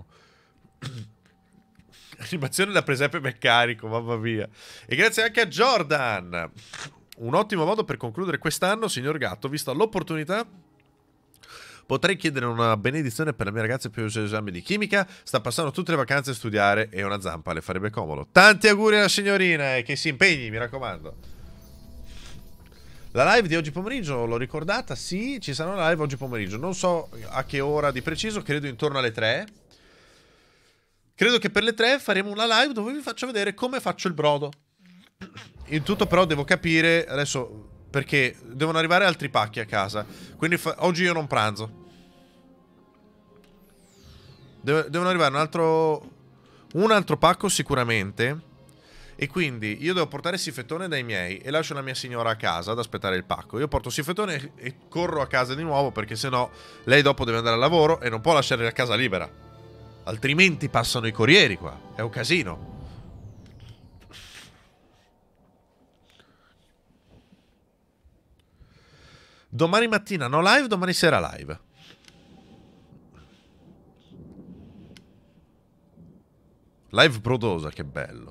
Animazione da presepe meccanico, mamma mia. E grazie anche a Jordan. Un ottimo modo per concludere quest'anno, signor Gatto, vista l'opportunità. Potrei chiedere una benedizione per la mia ragazza per l'esame di chimica. Sta passando tutte le vacanze a studiare e una zampa le farebbe comodo. Tanti auguri alla signorina e che si impegni, mi raccomando. La live di oggi pomeriggio, l'ho ricordata? Sì, ci sarà una live oggi pomeriggio. Non so a che ora di preciso, credo intorno alle 3. Credo che per le 3 faremo una live dove vi faccio vedere come faccio il brodo. In tutto però devo capire adesso... Perché devono arrivare altri pacchi a casa. Quindi oggi io non pranzo. Devono arrivare un altro pacco sicuramente. E quindi io devo portare Siffettone dai miei e lascio la mia signora a casa ad aspettare il pacco. Io porto Siffettone e corro a casa di nuovo perché sennò lei dopo deve andare al lavoro e non può lasciare la casa libera. Altrimenti passano i corrieri qua. È un casino. Domani mattina no live, domani sera live. Live brodosa, che bello.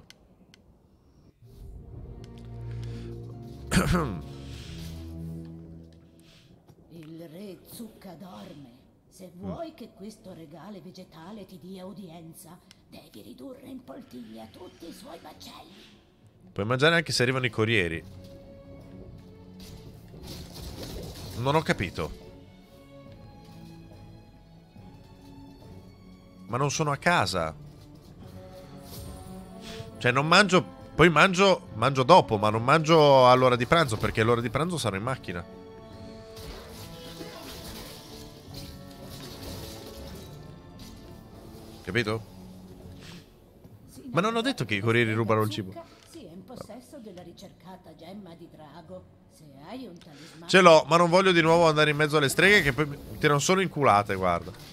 Il re Zucca dorme. Se vuoi che questo regale vegetale ti dia udienza, devi ridurre in poltiglia tutti i suoi baccelli. Puoi mangiare anche se arrivano i corrieri. Non ho capito. Ma non sono a casa. Cioè non mangio... Poi mangio dopo, ma non mangio all'ora di pranzo, perché all'ora di pranzo sarò in macchina. Capito? Ma non ho detto che i corrieri rubano il cibo. Sì, è in possesso della ricercata gemma di drago. Se hai un talismano... Ce l'ho, ma non voglio di nuovo andare in mezzo alle streghe che poi mi tirano solo inculate, guarda.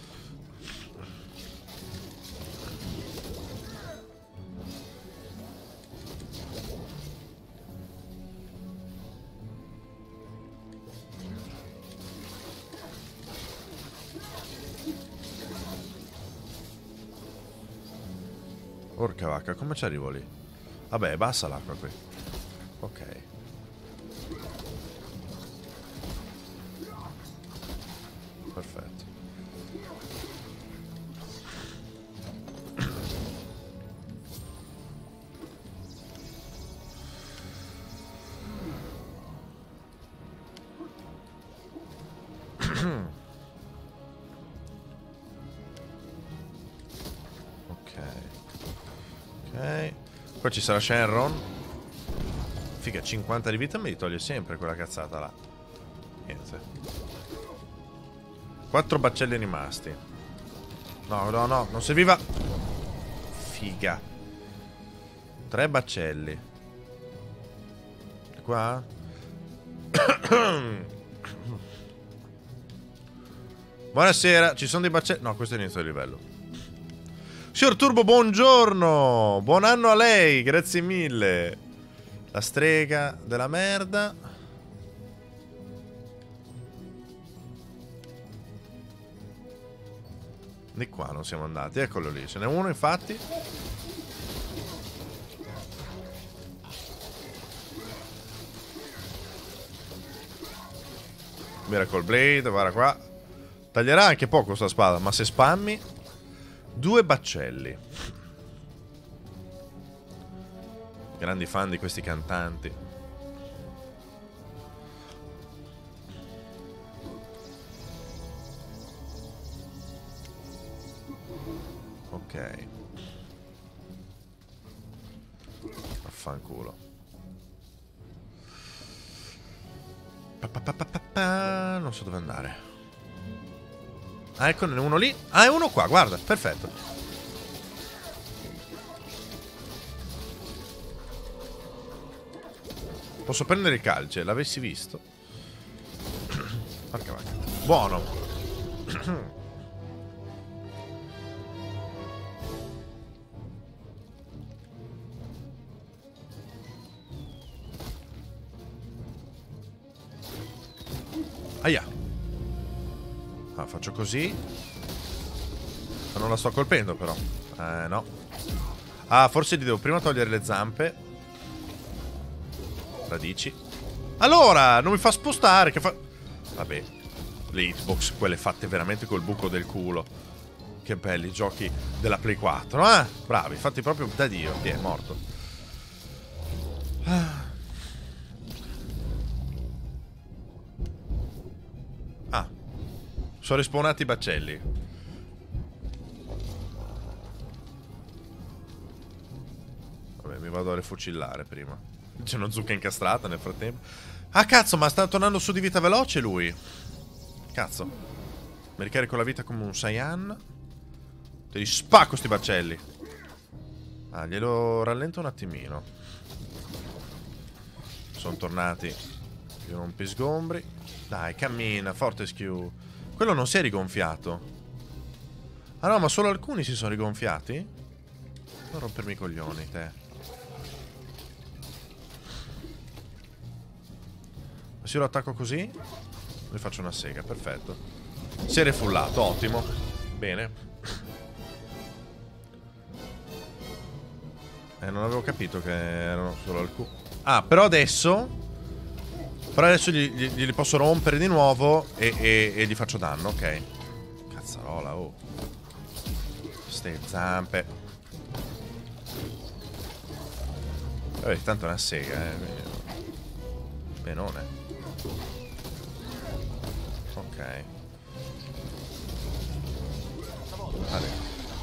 Porca vacca, come ci arrivo lì? Vabbè, basta l'acqua qui. Ok. Perfetto. Ok. Qua ci sarà Shenron. Figa, 50 di vita me li toglie sempre quella cazzata là. Niente. 4 baccelli rimasti. No, no, no, non serviva. Figa. 3 baccelli. Qua? Buonasera, ci sono dei baccelli. No, questo è l'inizio del livello. Signor Turbo, buongiorno. Buon anno a lei, grazie mille. La strega della merda. Di qua non siamo andati, eccolo lì, ce n'è uno infatti. Miracle Blade, guarda qua. Taglierà anche poco sta spada, ma se spammi 2 baccelli. Grandi fan di questi cantanti. Ok. Affanculo. Non so dove andare. Ah, eccone uno lì. Ah, è uno qua, guarda, perfetto. Posso prendere il calce, l'avessi visto. Porca vacca. Buono. Aia. Ah, faccio così. Ma non la sto colpendo però. No. Ah, forse gli devo prima togliere le zampe. Radici. Allora, non mi fa spostare. Che fa... Vabbè. Le hitbox, quelle fatte veramente col buco del culo. Che belli giochi della Play 4, eh? Bravi, fatti proprio da Dio. Chi è morto? Ah. Sono respawnati i baccelli. Vabbè, mi vado a rifucillare prima. C'è una zucca incastrata nel frattempo. Ah, cazzo, ma sta tornando su di vita veloce lui. Cazzo. Mi ricarico la vita come un Saiyan. Te li spacco sti baccelli. Ah, glielo rallento un attimino. Sono tornati più rompisgombri. Dai, cammina, forte Skew. Quello non si è rigonfiato. Ah no, ma solo alcuni si sono rigonfiati? Non rompermi i coglioni, te. Ma se io lo attacco così, gli faccio una sega, perfetto. Si è refullato, ottimo. Bene. Non avevo capito che erano solo alcuni. Ah, però adesso... Però adesso glieli posso rompere di nuovo e gli faccio danno, ok. Cazzarola, oh. Ste zampe. Vabbè, tanto è una sega, benone. Ok. Vale.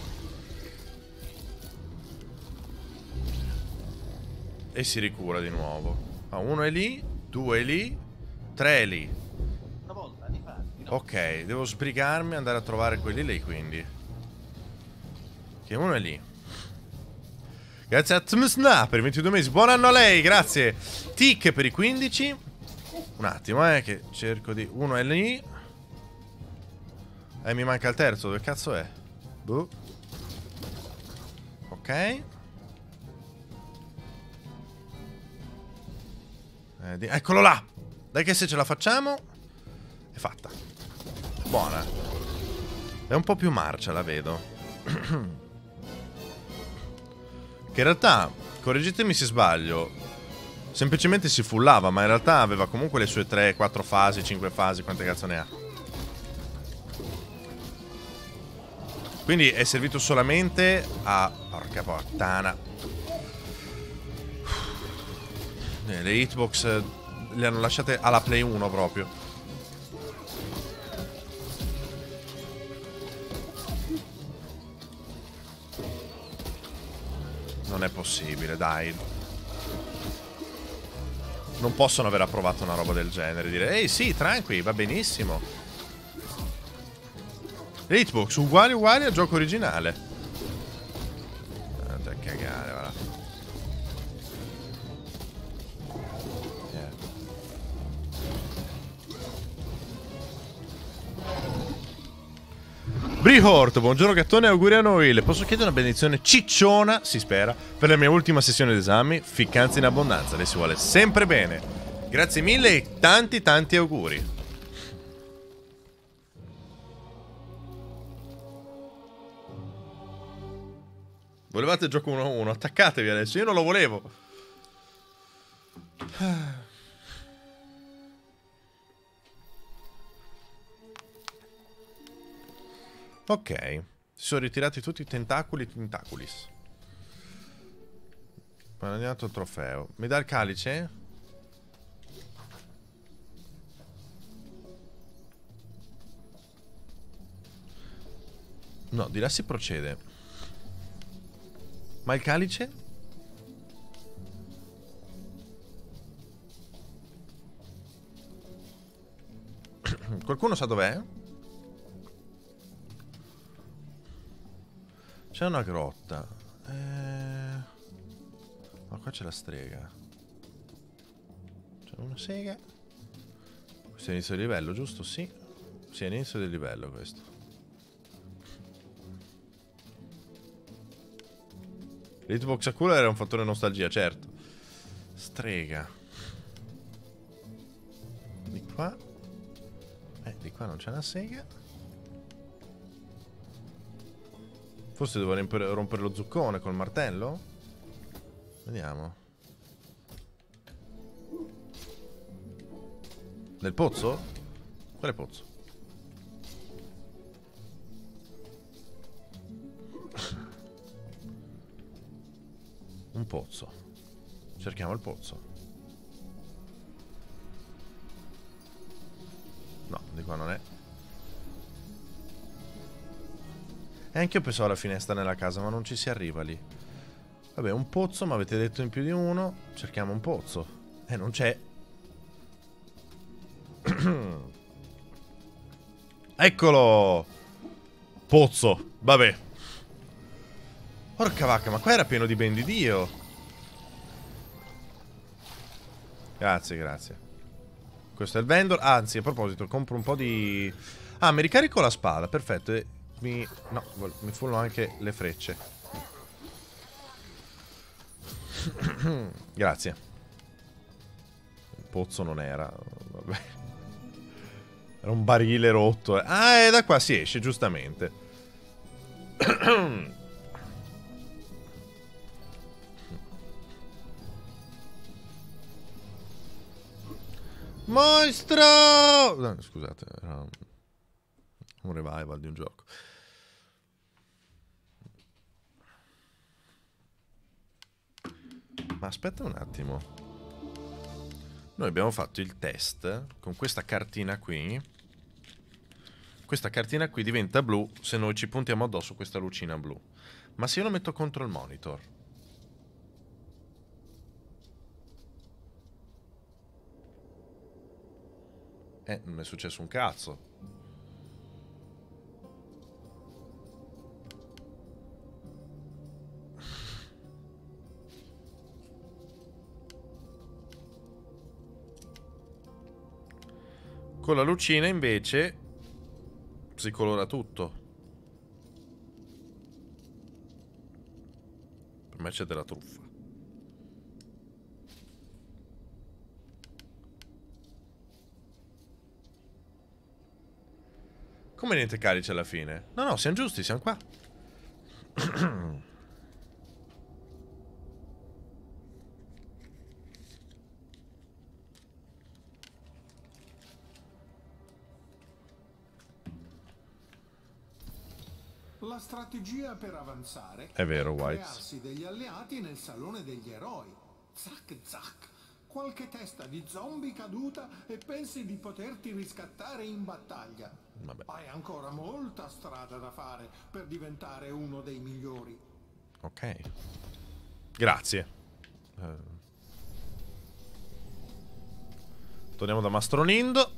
E si ricura di nuovo. Ah, uno è lì, 2 è lì, 3 è lì. Una volta, difatti, no? Ok, devo sbrigarmi e andare a trovare quelli lì, quindi. Che uno è lì. Grazie a Tmsna per i 22 mesi. Buon anno a lei, grazie. Tic per i 15. Un attimo, che cerco di... Uno è lì. Mi manca il terzo, dove cazzo è? Boh. Ok. Eccolo là. Dai che se ce la facciamo è fatta. Buona. È un po' più marcia, la vedo. Che in realtà, correggetemi se sbaglio, semplicemente si fullava, ma in realtà aveva comunque le sue 3, 4 fasi, 5 fasi, quante cazzo ne ha. Quindi è servito solamente a... Porca puttana. Le hitbox le hanno lasciate alla Play 1 proprio. Non è possibile, dai. Non possono aver approvato una roba del genere. Dire, ehi sì, tranqui, va benissimo. Le hitbox uguali al gioco originale. Andate a cagare, va. Brihort, buongiorno gattone, auguri a noi. Le posso chiedere una benedizione cicciona, si spera, per la mia ultima sessione d'esami? Ficcanza in abbondanza, le si vuole sempre bene. Grazie mille e tanti auguri. Volevate il gioco 1-1, attaccatevi adesso, io non lo volevo. Ok, si sono ritirati tutti i tentaculis. Guadagnato il trofeo. Mi dà il calice? No, di là si procede. Ma il calice? Qualcuno sa dov'è? C'è una grotta. Ma qua c'è la strega. C'è una sega. Questo è l'inizio del livello, giusto? Sì. Sì, è l'inizio del livello questo. L'hitbox a culo era un fattore nostalgia, certo. Strega. Di qua. Di qua non c'è una sega. Forse devo rompere lo zuccone col martello? Vediamo. Nel pozzo? Quale pozzo? Un pozzo. Cerchiamo il pozzo. No, di qua non è. E anche io pensavo alla finestra nella casa, ma non ci si arriva lì. Vabbè, un pozzo, ma avete detto in più di uno. Cerchiamo un pozzo. Non c'è. Eccolo! Pozzo. Vabbè. Porca vacca, ma qua era pieno di ben di Dio. Grazie, grazie. Questo è il vendor. Anzi, a proposito, compro un po' di... Ah, mi ricarico la spada, perfetto. No, mi fullo anche le frecce. Grazie. Il pozzo non era. Vabbè. Era un barile rotto. Ah, e da qua si esce, giustamente. Mostro! No, scusate, era un revival di un gioco. Ma aspetta un attimo. Noi abbiamo fatto il test con questa cartina qui. Questa cartina qui diventa blu se noi ci puntiamo addosso questa lucina blu. Ma se io lo metto contro il monitor? Non è successo un cazzo. Con la lucina invece si colora tutto. Per me c'è della truffa. Come niente calice alla fine? No, no, siamo giusti, siamo qua. La strategia per avanzare È vero, è White. crearsi degli alleati nel salone degli eroi. Zac zac. Qualche testa di zombie caduta e pensi di poterti riscattare in battaglia. Vabbè. Hai ancora molta strada da fare per diventare uno dei migliori. Ok. Grazie. Torniamo da Mastro Nindo.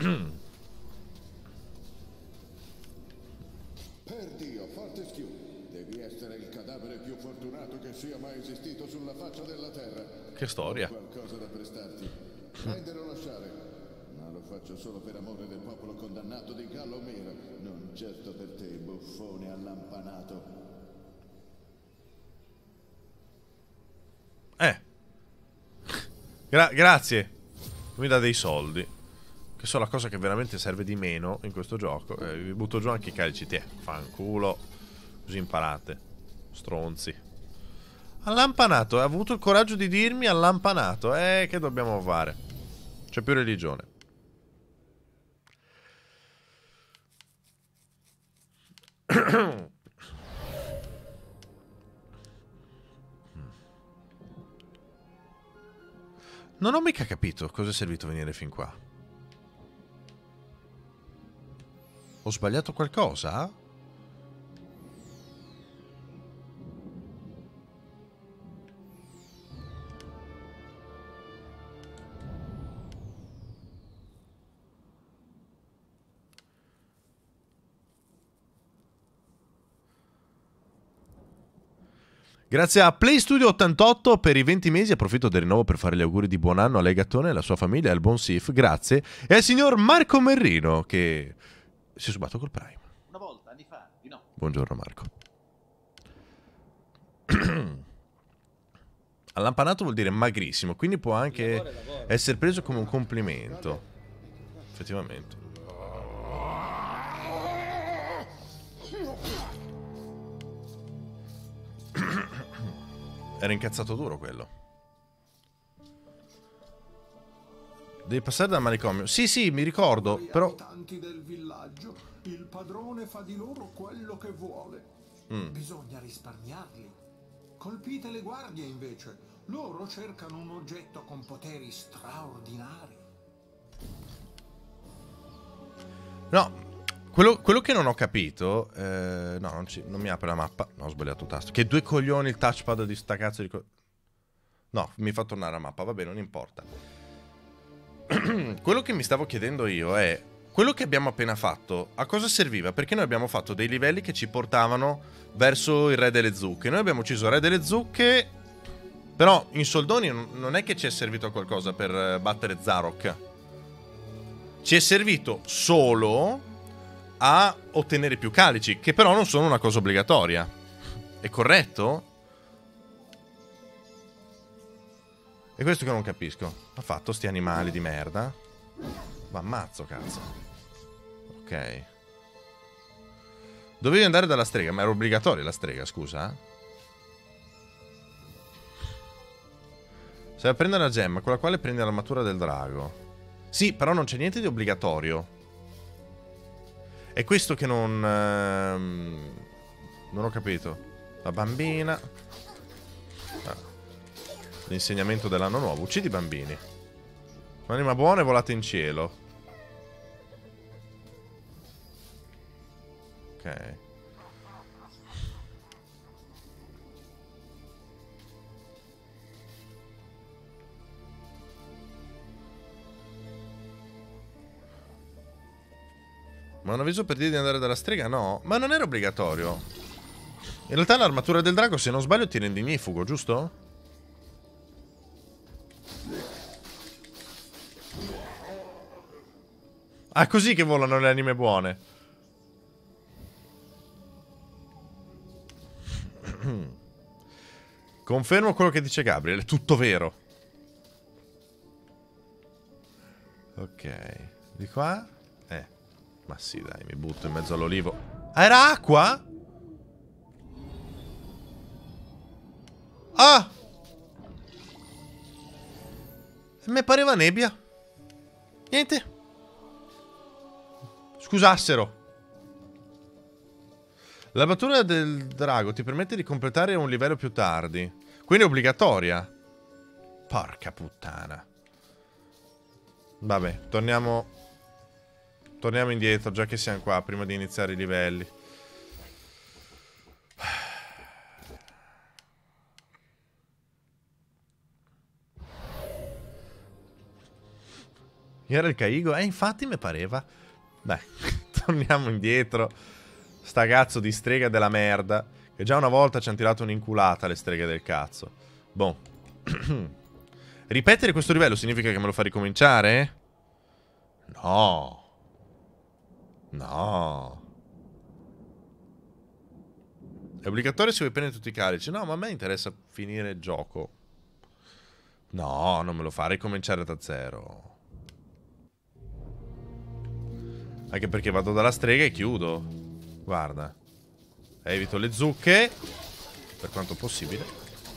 Per Dio, Fortescue, devi essere il cadavere più fortunato che sia mai esistito sulla faccia della terra. Che storia. Ho qualcosa da prestarti. Prendere o lasciare. Ma lo faccio solo per amore del popolo condannato di Gallowmere, non certo per te, buffone allampanato. Grazie. Mi dà dei soldi. Che sono la cosa che veramente serve di meno in questo gioco. Vi butto giù anche i calici. Fanculo. Così imparate. Stronzi. Allampanato. Ha avuto il coraggio di dirmi allampanato. Che dobbiamo fare? C'è più religione. Non ho mica capito cosa è servito venire fin qua. Ho sbagliato qualcosa? Grazie a Play Studio 88 per i 20 mesi. Approfitto del rinnovo per fare gli auguri di buon anno a lei Gattone, alla sua famiglia e al buon Sif. Grazie. E al signor Marco Merrino che si è subato col Prime. Una volta, anni fa, di no. Buongiorno Marco. Allampanato vuol dire magrissimo, quindi può anche essere preso come un complimento. Effettivamente. Era incazzato duro quello. Devi passare dal manicomio. Sì, sì, mi ricordo, però... abitanti del villaggio, il padrone fa di loro quello che vuole. Bisogna risparmiarli. Colpite le guardie, invece. Loro cercano un oggetto con poteri straordinari. No, quello che non ho capito... no, non mi apre la mappa. No, ho sbagliato tasto. Che due coglioni il touchpad di sta cazzo di... No, mi fa tornare la mappa. Vabbè, non importa. Quello che mi stavo chiedendo io è... Quello che abbiamo appena fatto, a cosa serviva? Perché noi abbiamo fatto dei livelli che ci portavano verso il Re delle Zucche. Noi abbiamo ucciso il Re delle Zucche, però in soldoni non è che ci è servito a qualcosa per battere Zarok. Ci è servito solo a ottenere più calici, che però non sono una cosa obbligatoria. È corretto? È questo che non capisco. Ha fatto sti animali di merda. Ma ammazzo, cazzo. Ok. Dovevi andare dalla strega, ma era obbligatoria la strega, scusa. Se la prende la gemma, con la quale prende l'armatura del drago. Sì, però non c'è niente di obbligatorio. È questo che non ho capito. La bambina. Ah. L'insegnamento dell'anno nuovo. Uccidi i bambini. Un'anima buona e volate in cielo. Ok. Ma un avviso per dire di andare dalla strega? No, ma non era obbligatorio. In realtà l'armatura del drago, se non sbaglio, ti rende ignifugo, giusto? Ah, così che volano le anime buone. Confermo quello che dice Gabriel, è tutto vero. Ok. Di qua? Ma sì, dai, mi butto in mezzo all'olivo. Ah, era acqua? Ah! Mi pareva nebbia. Niente. Scusassero. L'armatura del drago ti permette di completare un livello più tardi. Quindi è obbligatoria. Porca puttana. Vabbè, torniamo indietro, già che siamo qua, prima di iniziare i livelli. Era il Caigo? Infatti mi pareva. Dai, torniamo indietro. Sta cazzo di strega della merda. Che già una volta ci hanno tirato un'inculata le streghe del cazzo. Boh. Ripetere questo livello significa che me lo fa ricominciare? No. No. È obbligatorio se vuoi prendere tutti i calici. No, ma a me interessa finire il gioco. No, non me lo fa ricominciare da zero. Anche perché vado dalla strega e chiudo. Guarda. Evito le zucche per quanto possibile.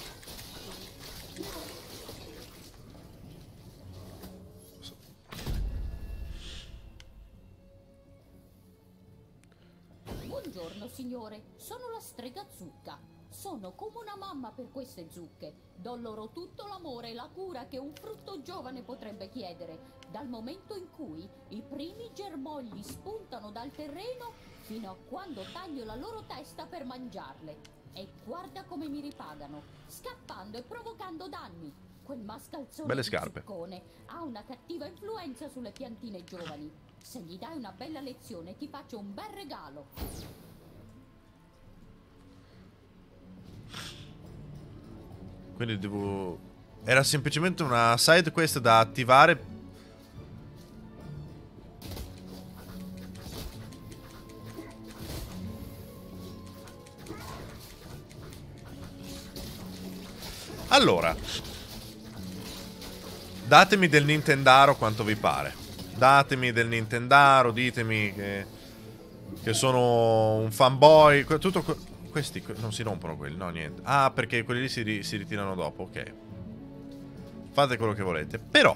Buongiorno signore, sono la strega Zucca. Sono come una mamma per queste zucche. Do loro tutto l'amore e la cura che un frutto giovane potrebbe chiedere, dal momento in cui i primi germogli spuntano dal terreno fino a quando taglio la loro testa per mangiarle. E guarda come mi ripagano, scappando e provocando danni. Quel mascalzone belle di scarpe. zuccone ha una cattiva influenza sulle piantine giovani. Se gli dai una bella lezione ti faccio un bel regalo. Quindi devo... Era semplicemente una side quest da attivare. Allora, datemi del Nintendaro quanto vi pare. Datemi del Nintendaro, ditemi che sono un fanboy. Questi non si rompono quelli, no niente. Ah, perché quelli lì si ritirano dopo, ok. Fate quello che volete. Però,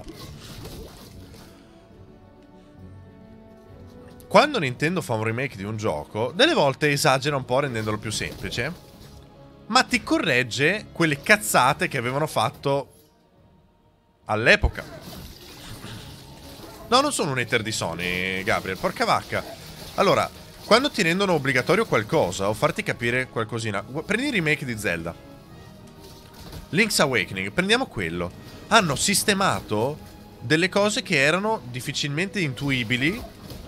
quando Nintendo fa un remake di un gioco, delle volte esagera un po' rendendolo più semplice, ma ti corregge quelle cazzate che avevano fatto all'epoca. No, non sono un hater di Sony, Gabriel, porca vacca. Allora, quando ti rendono obbligatorio qualcosa o farti capire qualcosina, prendi il remake di Zelda, Link's Awakening, prendiamo quello. Hanno sistemato delle cose che erano difficilmente intuibili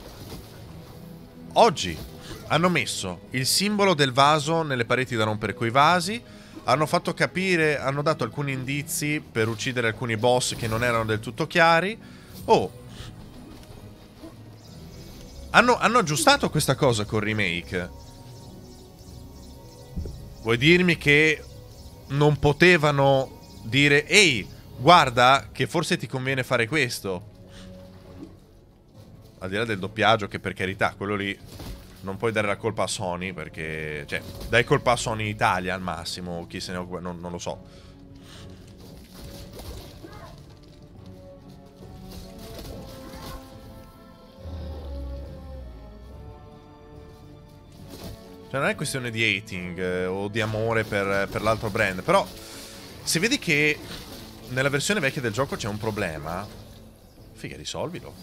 oggi. Hanno messo il simbolo del vaso nelle pareti da rompere coi vasi. Hanno fatto capire, hanno dato alcuni indizi per uccidere alcuni boss che non erano del tutto chiari. Oh, hanno aggiustato questa cosa col remake. Vuoi dirmi che non potevano dire: ehi, guarda che forse ti conviene fare questo? Al di là del doppiaggio, che per carità, quello lì non puoi dare la colpa a Sony, perché... Cioè, dai colpa a Sony Italia al massimo, chi se ne occupa, non lo so. Cioè, non è questione di hating o di amore per l'altro brand, però se vedi che nella versione vecchia del gioco c'è un problema, figa, risolvilo.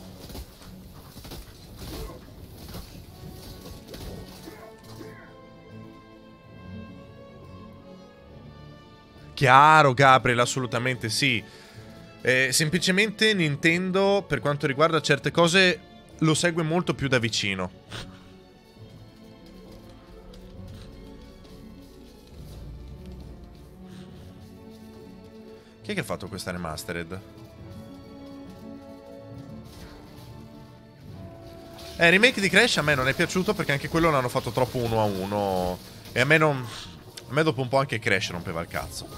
Chiaro, Gabriel, assolutamente sì. Semplicemente Nintendo, per quanto riguarda certe cose, lo segue molto più da vicino. Chi è che ha fatto questa remastered? Il remake di Crash a me non è piaciuto perché anche quello l'hanno fatto troppo 1-1. E a me non... A me dopo un po' anche Crash rompeva il cazzo.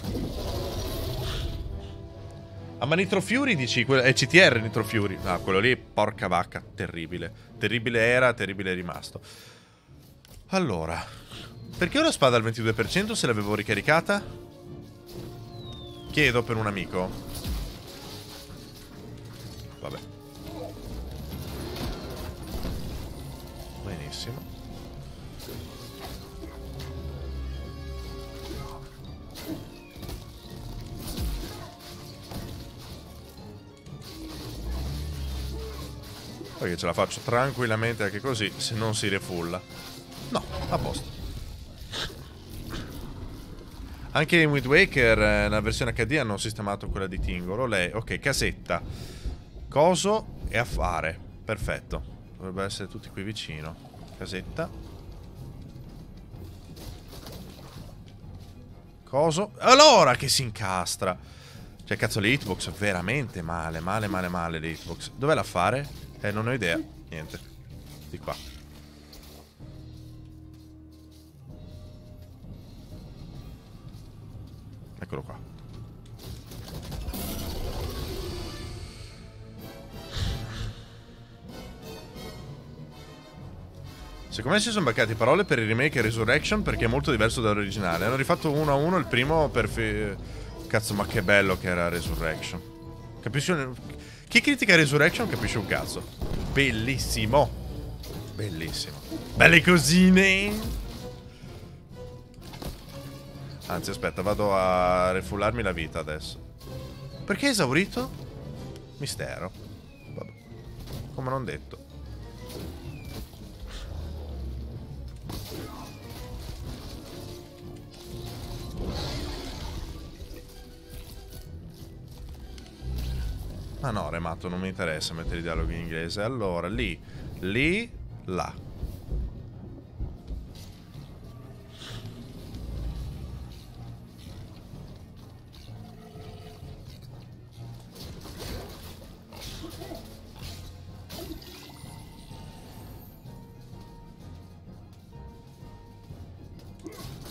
Ah, ma Nitro Fury dici? È CTR Nitro Fury. Ah, quello lì, porca vacca, terribile. Terribile era, terribile è rimasto. Allora, perché ho la spada al 22% se l'avevo ricaricata? Chiedo per un amico. Vabbè. Benissimo. Poi che ce la faccio tranquillamente anche così, se non si refulla. No, a posto. Anche in Wind Waker, nella versione HD, hanno sistemato quella di Tingolo. Lei, ok, casetta, coso e affare. Perfetto. Dovrebbe essere tutti qui vicino. Casetta. Coso. Allora che si incastra. Cioè, cazzo, le hitbox veramente male, male, male, male le hitbox. Dov'è l'affare? Non ho idea. Niente. Di qua. Eccolo qua. Secondo me si sono beccati parole per il remake e Resurrection perché è molto diverso dall'originale. Hanno rifatto 1-1 il primo per... Cazzo, ma che bello che era Resurrection. Capisci? Chi critica Resurrection capisce un cazzo. Bellissimo. Bellissimo. Belle cosine. Anzi, aspetta, vado a refullarmi la vita adesso. Perché è esaurito? Mistero. Vabbè. Come non detto. Ah no, Remato, non mi interessa mettere i dialoghi in inglese. Allora, lì, là.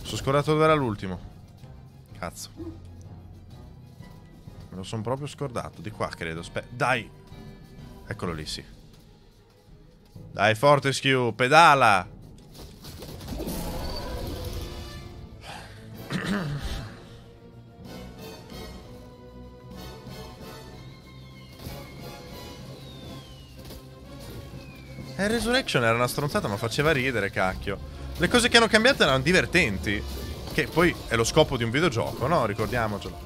Sono scordato dove era l'ultimo. Cazzo. Me lo sono proprio scordato. Di qua, credo. Aspetta. Dai. Eccolo lì, sì. Dai, Fortescue, pedala. Resurrection era una stronzata, ma faceva ridere, cacchio. Le cose che hanno cambiato erano divertenti. Che poi è lo scopo di un videogioco, no? Ricordiamocelo.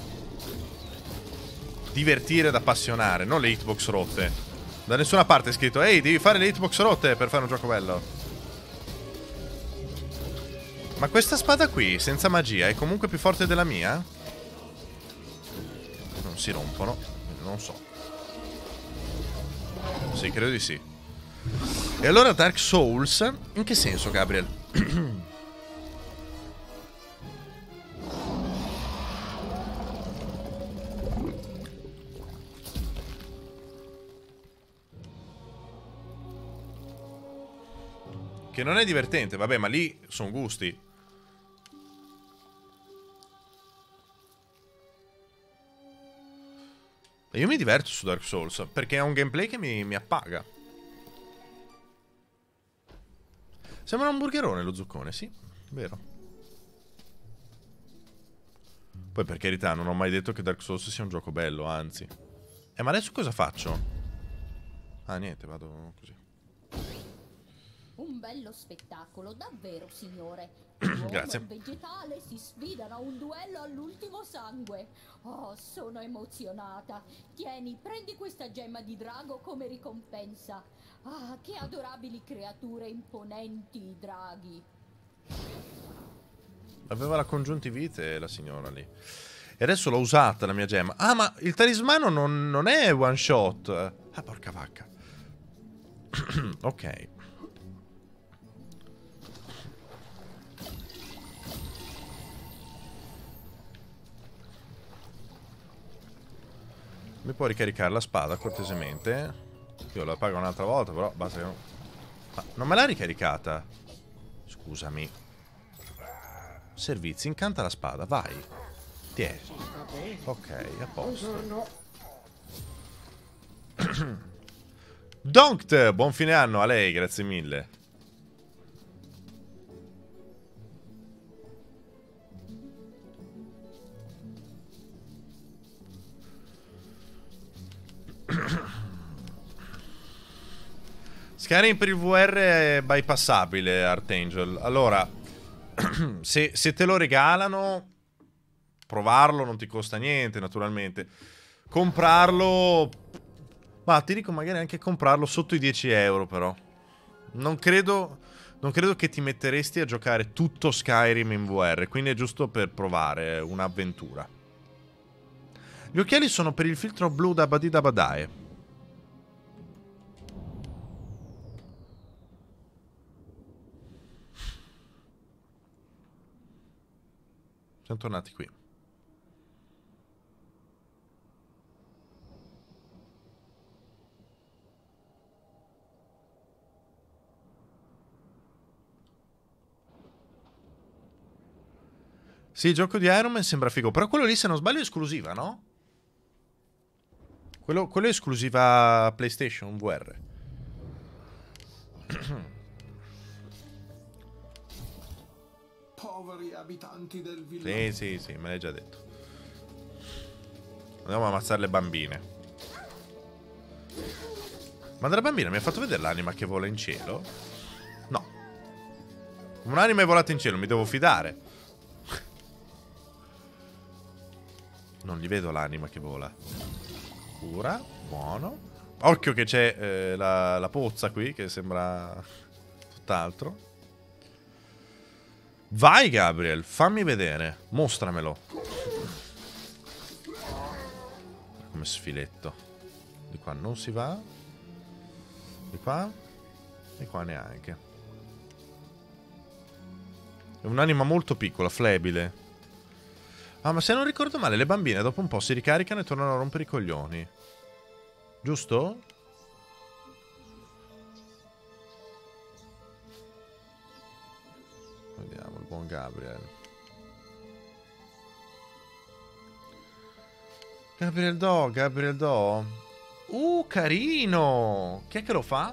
Divertire ed appassionare, non le hitbox rotte. Da nessuna parte è scritto: ehi, devi fare le hitbox rotte per fare un gioco bello. Ma questa spada qui, senza magia, è comunque più forte della mia? Non si rompono. Non so. Sì, credo di sì. E allora Dark Souls? In che senso, Gabriel? Che non è divertente, vabbè, ma lì sono gusti. E io mi diverto su Dark Souls, perché è un gameplay che mi appaga. Sembra un hamburgerone lo zuccone, sì, vero. Poi per carità, non ho mai detto che Dark Souls sia un gioco bello, anzi. Ma adesso cosa faccio? Ah, niente, vado così. Un bello spettacolo, davvero, signore. Grazie. L'uomo e il vegetale si sfidano a un duello all'ultimo sangue. Oh, sono emozionata. Tieni, prendi questa gemma di drago come ricompensa. Ah, che adorabili creature imponenti i draghi. Aveva la congiuntivite la signora lì. E adesso l'ho usata la mia gemma. Ah, ma il talismano non è one shot. Ah, porca vacca. Ok. Mi può ricaricare la spada cortesemente? Io la pago un'altra volta, però basta che non... Ma non me l'ha ricaricata? Scusami. Servizi, incanta la spada, vai. Tieni. Ok, a posto. Donkt, buon fine anno a lei, grazie mille. Skyrim per il VR è bypassabile, Archangel. Allora, se te lo regalano, provarlo non ti costa niente, naturalmente. Comprarlo... Ma ti dico magari anche comprarlo sotto i 10 euro, però. Non credo che ti metteresti a giocare tutto Skyrim in VR, quindi è giusto per provare un'avventura. Gli occhiali sono per il filtro blu da Badidabadae. Siamo tornati qui. Sì, il gioco di Iron Man sembra figo. Però quello lì, se non sbaglio, è esclusiva, no? Quello è esclusiva PlayStation VR. Poveri abitanti del villaggio. Sì, me l'hai già detto. Andiamo a ammazzare le bambine. Ma della bambina mi ha fatto vedere l'anima che vola in cielo? No. Un'anima è volata in cielo, mi devo fidare. Non gli vedo l'anima che vola. Cura, buono. Occhio che c'è la pozza qui, che sembra tutt'altro. Vai, Gabriel, fammi vedere. Mostramelo. Come sfiletto. Di qua non si va. Di qua. E qua neanche. È un'anima molto piccola, flebile. Ah, ma se non ricordo male, le bambine dopo un po' si ricaricano e tornano a rompere i coglioni. Giusto? Vediamo il Buon Gabriel. Gabriel Do, Gabriel Do. Carino! Chi è che lo fa?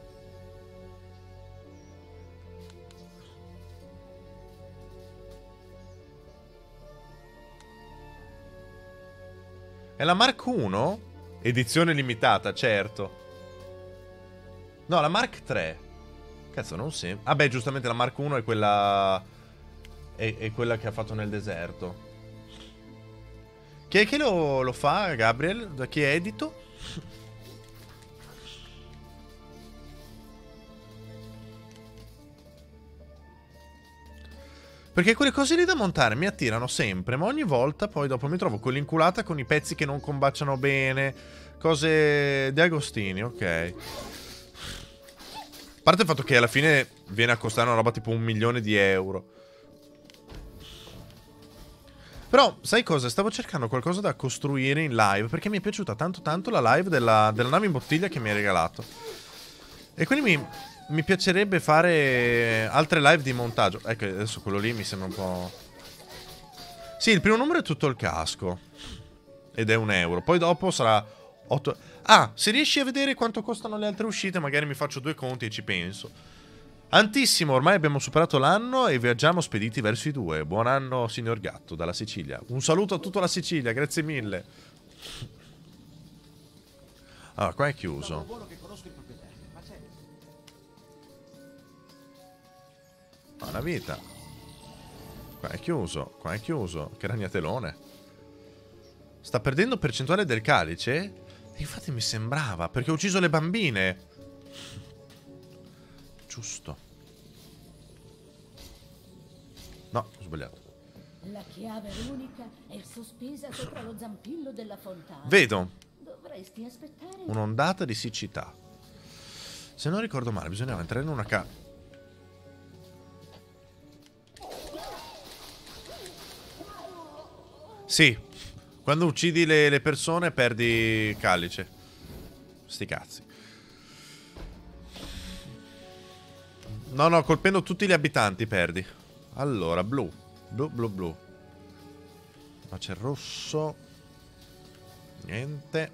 È la Mark 1? Edizione limitata, certo. No, la Mark 3. Cazzo, non sembra. Ah beh, giustamente la Mark 1 è quella... È quella che ha fatto nel deserto. Chi è che lo fa, Gabriel? Da chi è edito? Perché quelle cose lì da montare mi attirano sempre, ma ogni volta poi dopo mi trovo con l'inculata con i pezzi che non combaciano bene. Cose di Agostini, ok. A parte il fatto che alla fine viene a costare una roba tipo 1 milione di euro. Però, sai cosa? Stavo cercando qualcosa da costruire in live, perché mi è piaciuta tanto tanto la live della nave in bottiglia che mi hai regalato. E quindi mi piacerebbe fare altre live di montaggio. Ecco, adesso quello lì mi sembra un po'... Sì, il primo numero è tutto il casco. Ed è 1 euro. Poi dopo sarà 8... Ah, se riesci a vedere quanto costano le altre uscite, magari mi faccio 2 conti e ci penso. Antissimo, ormai abbiamo superato l'anno e viaggiamo spediti verso i 2. Buon anno, signor Gatto, dalla Sicilia. Un saluto a tutta la Sicilia, grazie mille. Allora, qua è chiuso. Una vita. Qua è chiuso, qua è chiuso. Che ragnatelone. Sta perdendo percentuale del calice? Infatti mi sembrava, perché ho ucciso le bambine. Giusto. No, ho sbagliato. La chiave unica è sospesa sopra lo zampillo della fontana. Vedo. Dovresti aspettare Un'ondata di siccità. Se non ricordo male, bisognava entrare in una Sì. Quando uccidi le persone perdi calice. Sti cazzi. No, no, colpendo tutti gli abitanti perdi. Allora, blu. Blu, blu, blu. Ma c'è rosso. Niente.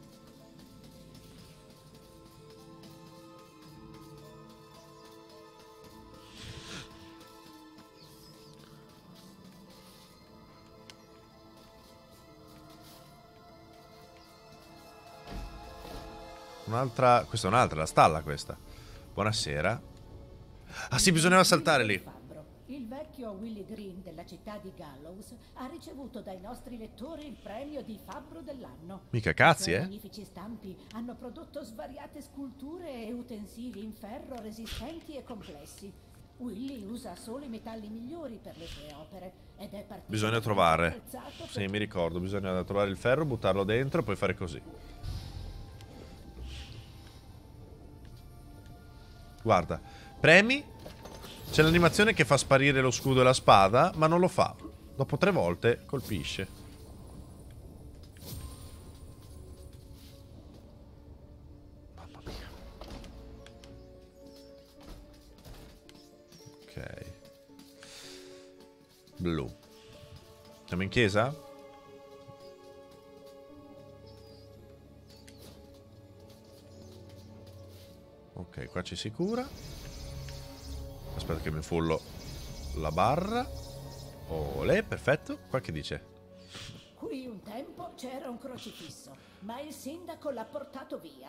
Un'altra... Questa è un'altra, la stalla questa. Buonasera. Ah sì, bisognava saltare lì. Il vecchio Willy Green della città di Gallows ha ricevuto dai nostri lettori il premio di fabbro dell'anno. Mica cazzi, I suoi magnifici stampi hanno prodotto svariate sculture e utensili in ferro resistenti e complessi. Willy usa solo i metalli migliori per le sue opere ed è particolarmente Bisogna trovare. apprezzato Sì, mi ricordo. Bisogna trovare il ferro, buttarlo dentro e poi fare così. Guarda, premi. C'è l'animazione che fa sparire lo scudo e la spada, ma non lo fa. Dopo 3 volte colpisce. Mamma mia. Ok. Blu. Siamo in chiesa? Ok, qua ci si cura. Aspetta che mi fullo la barra. Olè, perfetto. Qua che dice? Qui un tempo c'era un crocifisso, ma il sindaco l'ha portato via.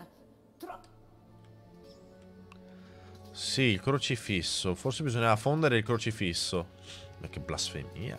Sì, il crocifisso. Forse bisognava fondere il crocifisso. Ma che blasfemia.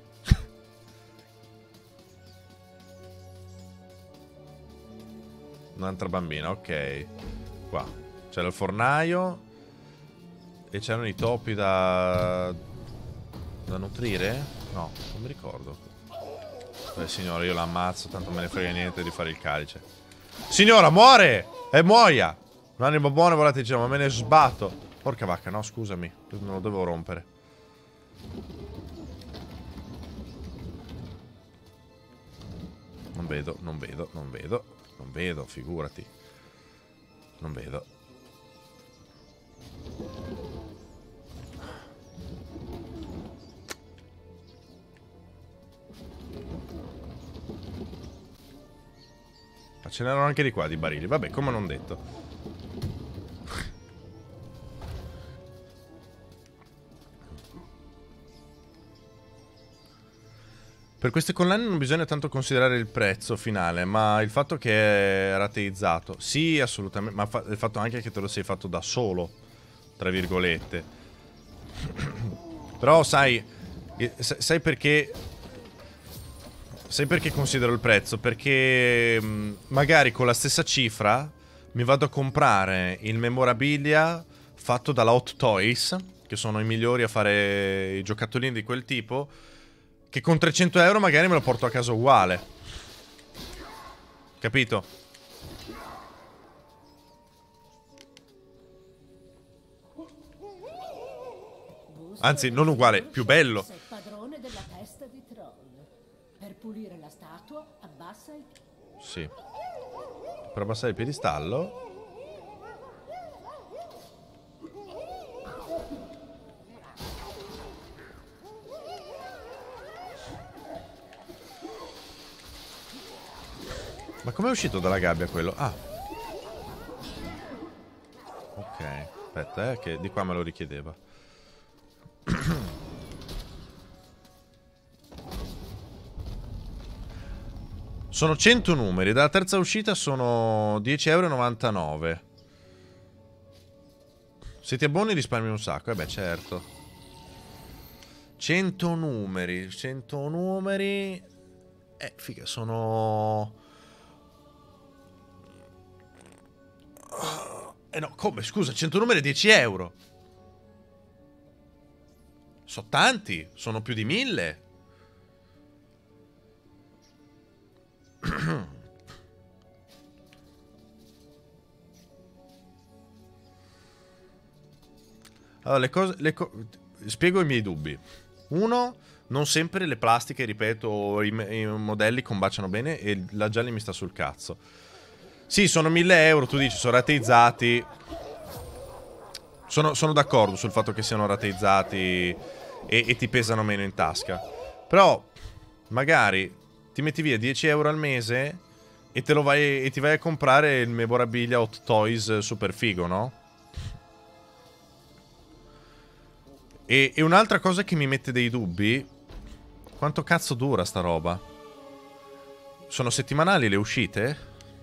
Un'altra bambina, ok. Qua c'era il fornaio. E c'erano i topi da nutrire? No, non mi ricordo. Beh, signora, io la ammazzo, tanto me ne frega niente di fare il calice. Signora, muore! E muoia! Un'anima buona, volate dicere, ma me ne sbatto. Porca vacca, no, scusami. Non lo devo rompere. Non vedo, non vedo, non vedo. Non vedo, figurati. Non vedo. Ce n'erano anche di qua di barili. Vabbè, come non detto. Per queste collane non bisogna tanto considerare il prezzo finale, ma il fatto che è rateizzato. Sì, assolutamente, ma il fatto anche che te lo sei fatto da solo, tra virgolette. Però sai perché... Sai perché considero il prezzo? Perché magari con la stessa cifra mi vado a comprare il memorabilia fatto dalla Hot Toys, che sono i migliori a fare i giocattolini di quel tipo, che con 300 euro magari me lo porto a casa uguale. Capito? Anzi, non uguale, più bello. Sei padrone della testa di troll. Per pulire la statua, abbassa il... Sì. Per abbassare il piedistallo. Ma com'è uscito dalla gabbia quello? Ah. Ok. Aspetta, che di qua me lo richiedeva. Sono 100 numeri. Dalla terza uscita sono 10,99 euro. Se ti abboni risparmi un sacco. Beh, certo. 100 numeri. 100 numeri. Figa, sono... no, come? Scusa, 100 numeri 10 euro. Sono tanti. Sono più di 1000. Allora, spiego i miei dubbi. Uno, non sempre le plastiche, ripeto, i modelli combaciano bene e la Gialli mi sta sul cazzo. Sì, sono 1000 euro, tu dici, sono rateizzati. Sono d'accordo sul fatto che siano rateizzati e ti pesano meno in tasca. Però, magari ti metti via 10 euro al mese e ti vai a comprare il memorabilia Hot Toys super figo, no? E un'altra cosa che mi mette dei dubbi: quanto cazzo dura sta roba? Sono settimanali le uscite?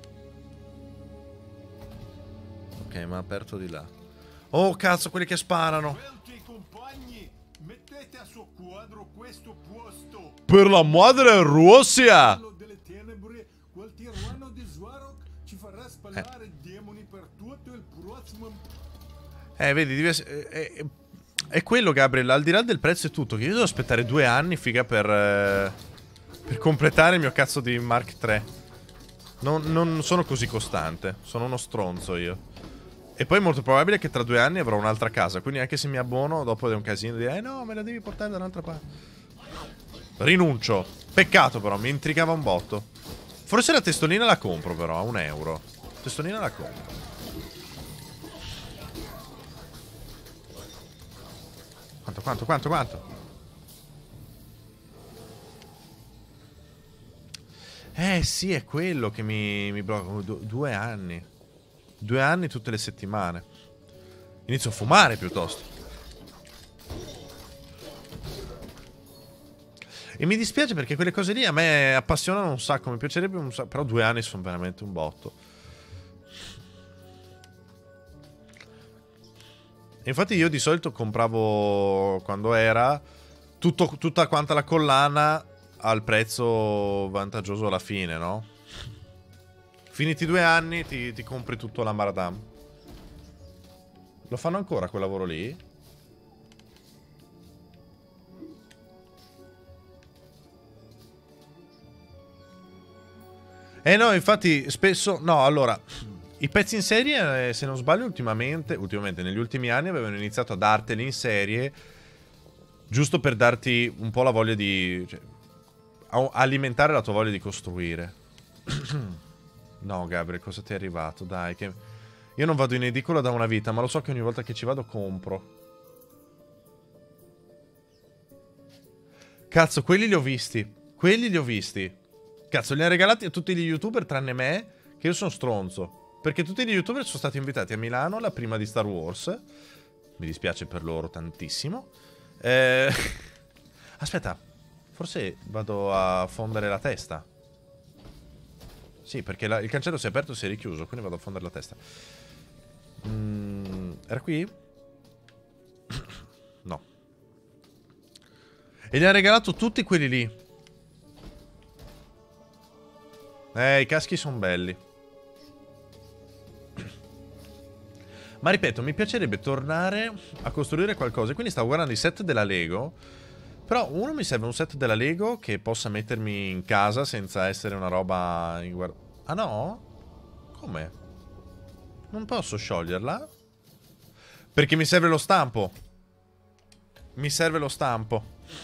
Ok, ma aperto di là. Oh cazzo, quelli che sparano. Compagni, mettete a suo quadro questo posto. Per la madre Russia! Delle tenebre, quel tiranno di Svarog ci farà spallare demoni per tutto il prossimo. Vedi, è quello, Gabriel, al di là del prezzo e tutto, che io devo aspettare 2 anni, figa, per completare il mio cazzo di Mark III. Non sono così costante, sono uno stronzo io. E poi è molto probabile che tra 2 anni avrò un'altra casa, quindi anche se mi abbono, dopo è un casino di no, me la devi portare da un'altra parte. Rinuncio. Peccato però, mi intrigava un botto. Forse la testolina la compro però, a 1 euro. Testolina la compro. Quanto? Sì, è quello che mi blocca. 2 anni. 2 anni tutte le settimane. Inizio a fumare piuttosto. E mi dispiace perché quelle cose lì a me appassionano un sacco. Mi piacerebbe un sacco. Però 2 anni sono veramente un botto. Infatti io di solito compravo, quando era, tutta quanta la collana al prezzo vantaggioso alla fine, no? Finiti 2 anni ti compri tutto l'Amaradam. Lo fanno ancora quel lavoro lì? No, infatti spesso... No, allora... I pezzi in serie, se non sbaglio, ultimamente, negli ultimi anni, avevano iniziato a darteli in serie, giusto per darti un po' la voglia di... Cioè, alimentare la tua voglia di costruire. No, Gabriel, cosa ti è arrivato? Dai, che... Io non vado in edicola da una vita, ma lo so che ogni volta che ci vado compro. Cazzo, quelli li ho visti. Cazzo, li hanno regalati a tutti gli youtuber tranne me, che io sono stronzo. Perché tutti gli youtuber sono stati invitati a Milano la prima di Star Wars. Mi dispiace per loro tantissimo. Aspetta, forse vado a fondere la testa. Sì, perché il cancello si è aperto e si è richiuso, quindi vado a fondere la testa. Era qui? No. E gli ha regalato tutti quelli lì. I caschi sono belli. Ma ripeto, mi piacerebbe tornare a costruire qualcosa. Quindi stavo guardando i set della Lego. Però uno mi serve un set della Lego che possa mettermi in casa senza essere una roba in Ah no? Come? Non posso scioglierla? Perché mi serve lo stampo. Mi serve lo stampo.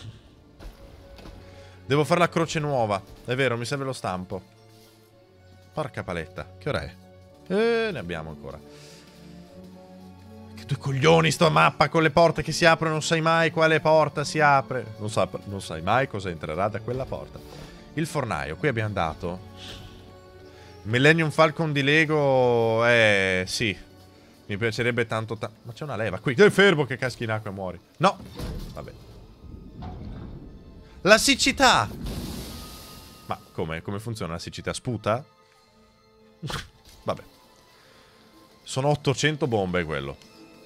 Devo fare la croce nuova. È vero, mi serve lo stampo. Porca paletta. Che ora è? Ne abbiamo ancora. Che due coglioni sto a mappa con le porte che si aprono. Non sai mai quale porta si apre. Non sai mai cosa entrerà da quella porta. Il fornaio. Qui abbiamo dato Millennium Falcon di Lego. Sì. Mi piacerebbe tanto. Ma c'è una leva qui. Stai fermo che caschi in acqua e muori. No. Vabbè. La siccità. Ma come? Come funziona la siccità? Sputa? Vabbè. Sono 800 bombe quello.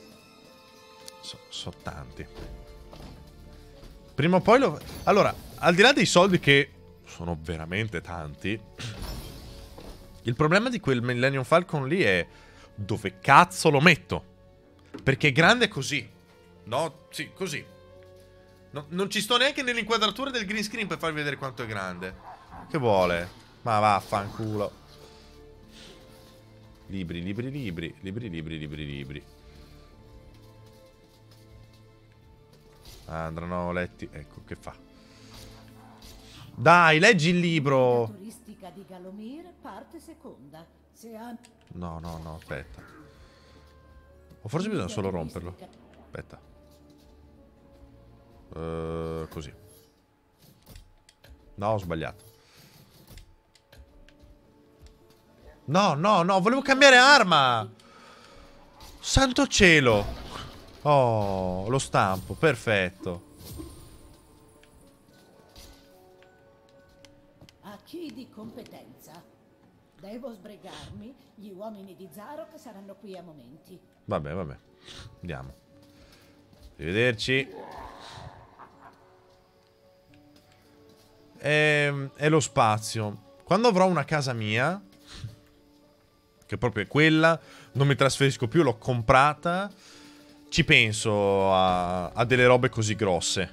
Sono tanti. Prima o poi lo... Allora, al di là dei soldi che sono veramente tanti, il problema di quel Millennium Falcon lì è dove cazzo lo metto? Perché è grande così. No, sì, così. No, non ci sto neanche nell'inquadratura del green screen per farvi vedere quanto è grande. Che vuole? Ma vaffanculo. Libri, libri, libri. Libri, libri, libri, libri. Andranno letti. Ecco, che fa? Dai, leggi il libro. La turistica di Galomir, parte seconda. No, no, no, aspetta. O forse bisogna solo romperlo. Aspetta. Così. No, ho sbagliato. No, no, no, volevo cambiare arma. Santo cielo. Oh, lo stampo, perfetto. A chi di competenza? Devo sbrigarmi. Gli uomini di Zarok saranno qui a momenti. Vabbè, vabbè. Andiamo. Arrivederci. È lo spazio. Quando avrò una casa mia, che proprio è quella, non mi trasferisco più, l'ho comprata, ci penso a delle robe così grosse.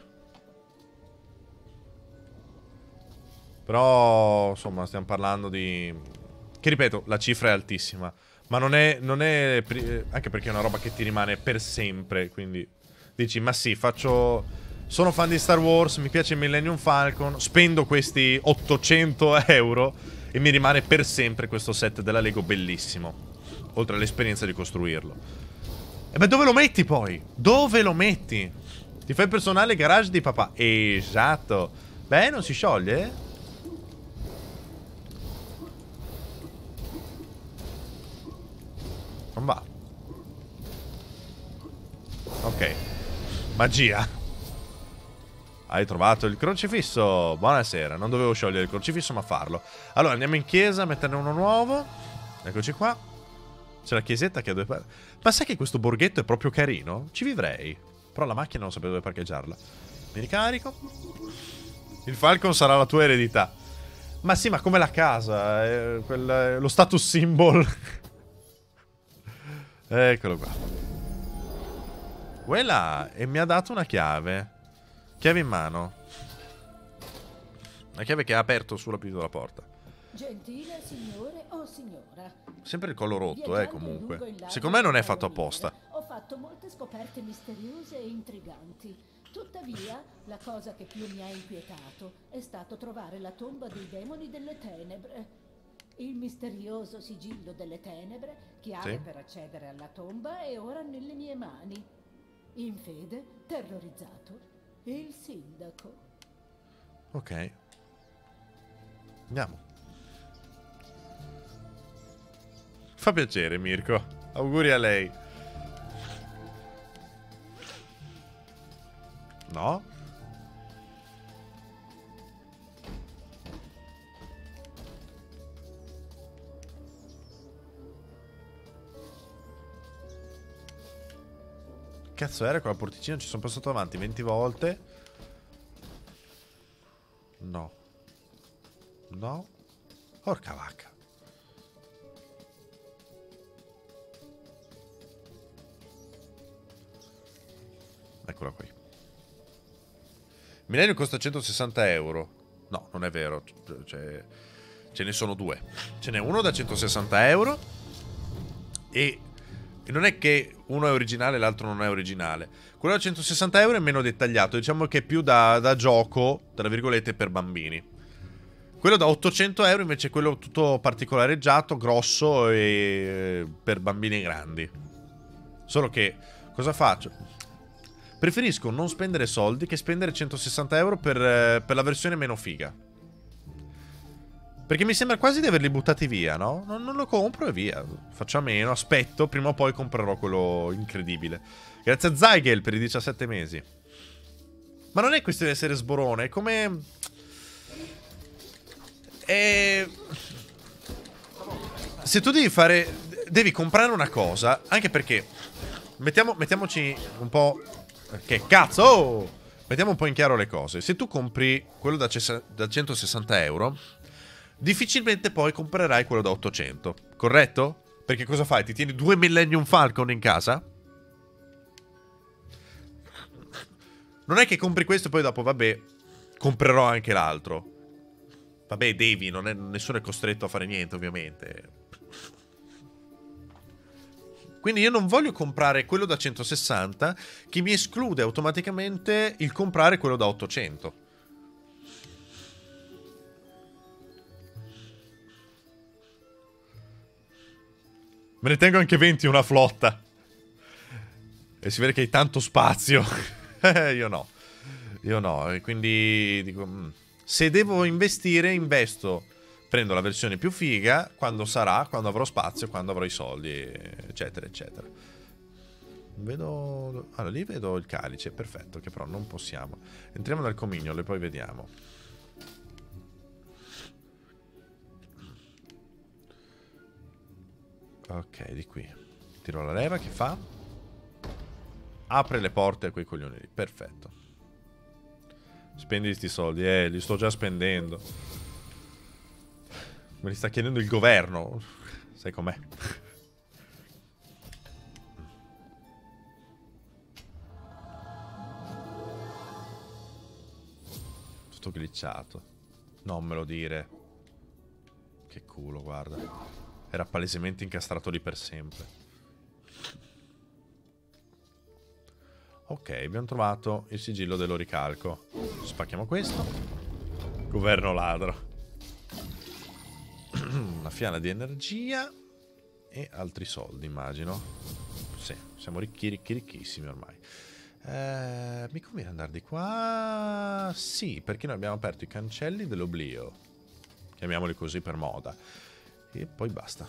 Però, insomma, stiamo parlando di... Che ripeto, la cifra è altissima. Ma non è anche perché è una roba che ti rimane per sempre. Quindi dici, ma sì, faccio... Sono fan di Star Wars, mi piace Millennium Falcon, spendo questi 800 euro e mi rimane per sempre questo set della Lego bellissimo. Oltre all'esperienza di costruirlo. E beh, dove lo metti poi? Dove lo metti? Ti fai il personale garage di papà. Esatto. Beh, non si scioglie? Non va. Ok. Magia. Hai trovato il crocifisso. Buonasera. Non dovevo sciogliere il crocifisso, ma farlo. Allora, andiamo in chiesa a metterne uno nuovo. Eccoci qua. C'è la chiesetta che ha due... Ma sai che questo borghetto è proprio carino? Ci vivrei. Però la macchina non sapevo dove parcheggiarla. Mi ricarico. Il Falcon sarà la tua eredità. Ma sì, ma come la casa. Lo status symbol. Eccolo qua. Quella. E mi ha dato una chiave. Chiave in mano. Una chiave che ha aperto sulla più della porta. Gentile signore o signora. Sempre il collo rotto, Viaggiando comunque. lungo il lago Secondo me non è di fatto Galomir, apposta. Ho fatto molte scoperte misteriose e intriganti. Tuttavia, la cosa che più mi ha inquietato è stato trovare la tomba dei demoni delle tenebre. Il misterioso sigillo delle tenebre, chiave Sì. per accedere alla tomba, è ora nelle mie mani. In fede, terrorizzato, il sindaco. Ok. Andiamo. Fa piacere, Mirko. Auguri a lei. No? Cazzo era quella porticina? Ci sono passato avanti 20 volte. No. No. Porca vacca. Eccola qui. Millennium costa 160 euro. No, non è vero. Cioè, ce ne sono due. Ce n'è uno da 160 euro. E non è che uno è originale e l'altro non è originale. Quello da 160 euro è meno dettagliato. Diciamo che è più da gioco, tra virgolette, per bambini. Quello da 800 euro invece è quello tutto particolareggiato, grosso e per bambini grandi. Solo che, cosa faccio? Preferisco non spendere soldi che spendere 160 euro per la versione meno figa. Perché mi sembra quasi di averli buttati via, no? Non lo compro e via. Faccio a meno, aspetto, prima o poi comprerò quello incredibile. Grazie a Zygel per i 17 mesi. Ma non è questione di essere sborone, è come... Se tu devi fare... Devi comprare una cosa, anche perché... Mettiamoci un po'... Che cazzo! Oh! Mettiamo un po' in chiaro le cose. Se tu compri quello da 160 euro... difficilmente poi comprerai quello da 800, corretto? Perché cosa fai? Ti tieni 2 Millennium Falcon in casa? Non è che compri questo e poi dopo, vabbè, comprerò anche l'altro. Vabbè, devi, nessuno è costretto a fare niente, ovviamente. Quindi io non voglio comprare quello da 160 che mi esclude automaticamente il comprare quello da 800. Me ne tengo anche 20 una flotta. E si vede che hai tanto spazio. Io no. Io no. E quindi dico... se devo investire, investo. Prendo la versione più figa. Quando sarà, quando avrò spazio, quando avrò i soldi, eccetera, eccetera. Vedo... allora, lì vedo il calice. Perfetto, che però non possiamo. Entriamo nel comignolo e poi vediamo. Ok, di qui. Tiro la leva, che fa? Apre le porte a quei coglioni lì. Perfetto. Spendi sti soldi. Li sto già spendendo. Me li sta chiedendo il governo. Sai com'è? Tutto glitchato. Non me lo dire. Che culo, guarda. Era palesemente incastrato lì per sempre. Ok, abbiamo trovato il sigillo dell'oricalco. Spacchiamo questo. Governo ladro. Una fiala di energia. E altri soldi, immagino. Sì, siamo ricchi, ricchissimi ormai. Mi conviene andare di qua? Sì, perché noi abbiamo aperto i cancelli dell'oblio. Chiamiamoli così per moda. E poi basta.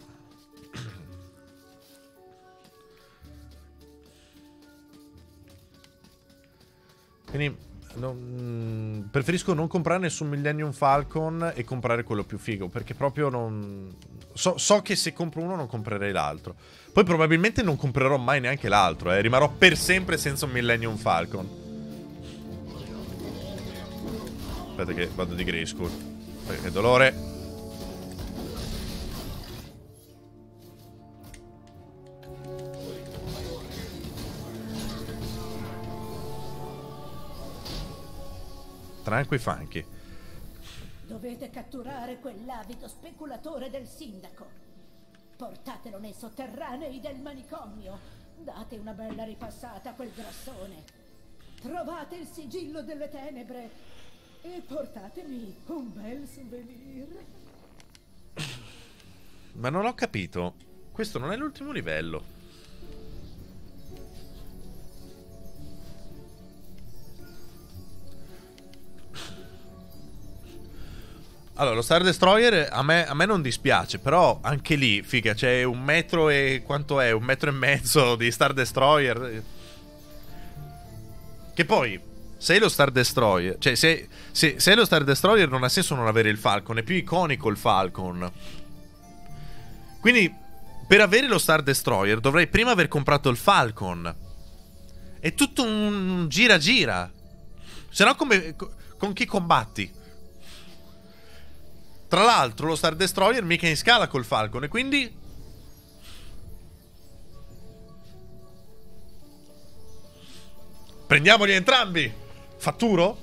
Quindi preferisco non comprare nessun Millennium Falcon e comprare quello più figo, perché proprio non... So che se compro uno non comprerei l'altro. Poi probabilmente non comprerò mai neanche l'altro, rimarrò per sempre senza un Millennium Falcon. Aspetta che vado di Grayskull. Che dolore. Tranqui funky. Dovete catturare quell'avido speculatore del sindaco. Portatelo nei sotterranei del manicomio. Date una bella ripassata a quel grassone. Trovate il sigillo delle tenebre e portatemi un bel souvenir. Ma non ho capito. Questo non è l'ultimo livello. Allora, lo Star Destroyer a me non dispiace, però anche lì, figa, c'è 1 metro e... quanto è? 1,5 metri di Star Destroyer. Che poi, se è lo Star Destroyer, cioè se è lo Star Destroyer non ha senso non avere il Falcon, è più iconico il Falcon. Quindi, per avere lo Star Destroyer dovrei prima aver comprato il Falcon. È tutto un gira-gira. Se no con chi combatti? Tra l'altro lo Star Destroyer mica in scala col Falcon e quindi... Prendiamoli entrambi! Fatturo?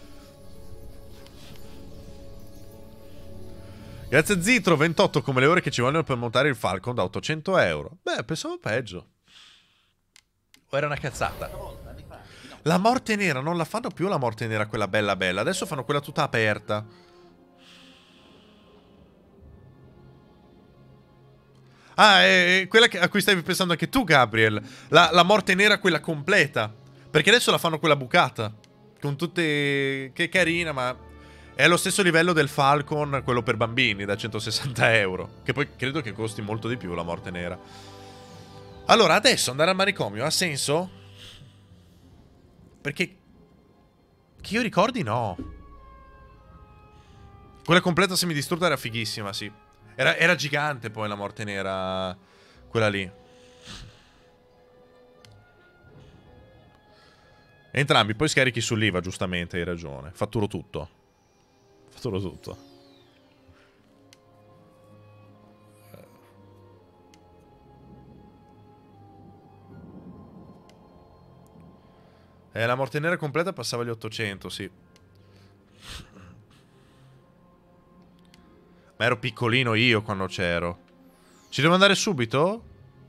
Grazie Zitro, 28 come le ore che ci vogliono per montare il Falcon da 800 euro. Beh, pensavo peggio. O era una cazzata? La morte nera, non la fanno più la morte nera quella bella bella. Adesso fanno quella tutta aperta. Ah, è quella a cui stavi pensando anche tu, Gabriel. La morte nera, quella completa. Perché adesso la fanno quella bucata. Con tutte... Che carina, ma... È allo stesso livello del Falcon, quello per bambini, da 160 euro. Che poi credo che costi molto di più la morte nera. Allora, adesso andare al manicomio ha senso? Perché... Che io ricordi, no. Quella completa semidistrutta era fighissima, sì. Era gigante poi la morte nera, quella lì. Entrambi, poi scarichi sull'IVA, giustamente, hai ragione. Fatturo tutto. Fatturo tutto. La morte nera completa passava gli 800, sì. Ma ero piccolino io quando c'ero. Ci devo andare subito?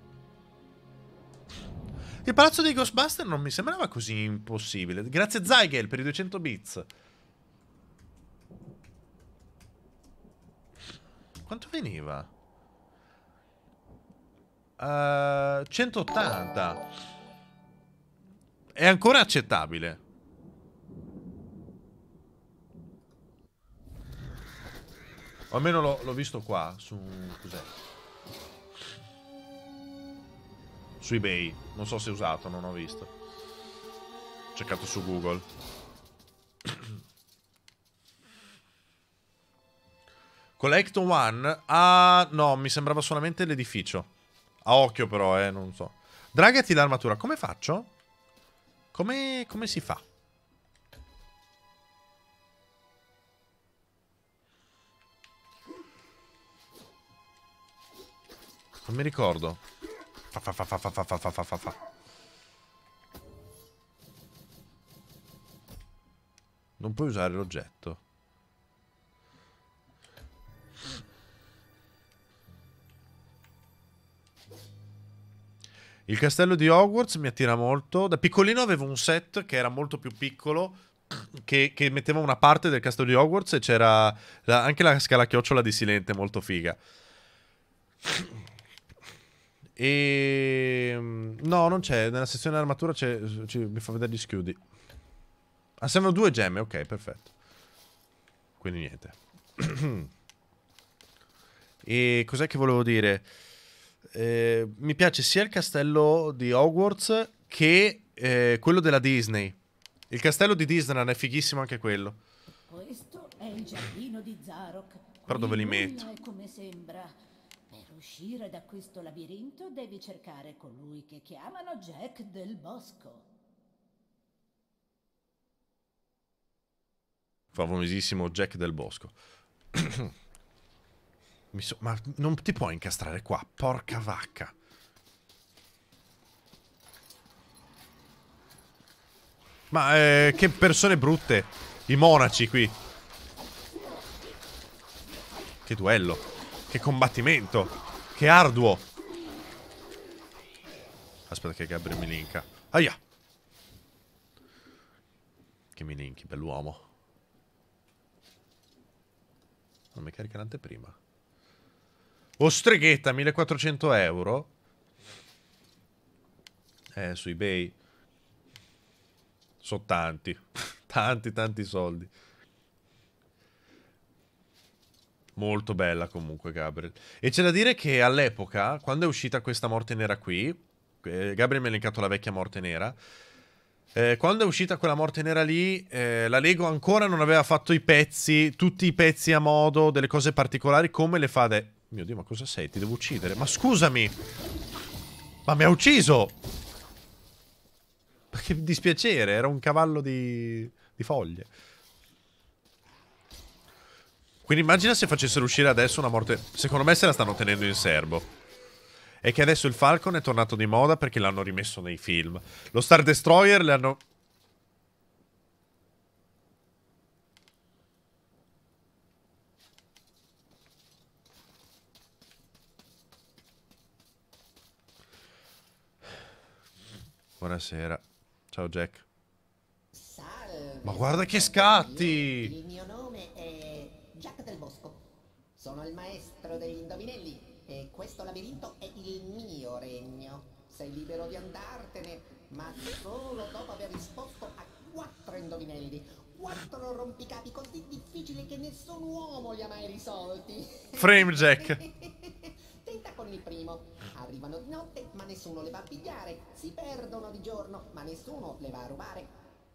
Il palazzo dei Ghostbuster non mi sembrava così impossibile. Grazie Zygel per i 200 bits. Quanto veniva? 180. È ancora accettabile. O almeno l'ho visto qua, su... cos'è? Su eBay. Non so se è usato, non ho visto. Ho cercato su Google. Collecto One. Ah, no, mi sembrava solamente l'edificio. A occhio però, non so. Dragati l'armatura. Come faccio? Come si fa? Non mi ricordo. Non puoi usare l'oggetto. Il castello di Hogwarts mi attira molto. Da piccolino avevo un set che era molto più piccolo, che metteva una parte del castello di Hogwarts e c'era anche la scala chiocciola di Silente, molto figa. E... no, non c'è. Nella sezione armatura mi fa vedere gli schiudi. Ah, servono 2 gemme, ok, perfetto. Quindi niente. E cos'è che volevo dire? Mi piace sia il castello di Hogwarts che quello della Disney. Il castello di Disneyland è fighissimo anche quello. Questo è il giardino di Zarok. Però dove li metto? È come sembra. Per uscire da questo labirinto devi cercare colui che chiamano Jack del Bosco. Famosissimo Jack del Bosco. Ma non ti puoi incastrare qua, porca vacca. Ma che persone brutte. I monaci qui. Che duello. Che combattimento. Che arduo. Aspetta che Gabriel mi linka. Aia. Che mi linki, bell'uomo. Non mi carica l'anteprima. Oh, streghetta, 1400 euro. Su eBay. Sono tanti. Tanti soldi. Molto bella comunque, Gabriel. E c'è da dire che all'epoca, quando è uscita questa Morte Nera qui, Gabriel mi ha elencato la vecchia Morte Nera, quando è uscita quella Morte Nera lì, la Lego ancora non aveva fatto i pezzi, tutti i pezzi a modo, delle cose particolari, come le fa Mio Dio, ma cosa sei? Ti devo uccidere. Ma scusami! Ma mi ha ucciso! Ma che dispiacere, era un cavallo di foglie. Quindi immagina se facessero uscire adesso una morte... Secondo me se la stanno tenendo in serbo. E che adesso il Falcon è tornato di moda perché l'hanno rimesso nei film. Lo Star Destroyer l'hanno... Buonasera. Ciao Jack. Salve. Ma guarda che scatti! Il mio nome è Jack del Bosco. Sono il maestro degli indovinelli e questo labirinto è il mio regno. Sei libero di andartene, ma solo dopo aver risposto a 4 indovinelli. 4 rompicapi così difficili che nessun uomo li ha mai risolti. Frame Jack. Tenta con il primo. Arrivano di notte, ma nessuno le va a pigliare. Si perdono di giorno, ma nessuno le va a rubare.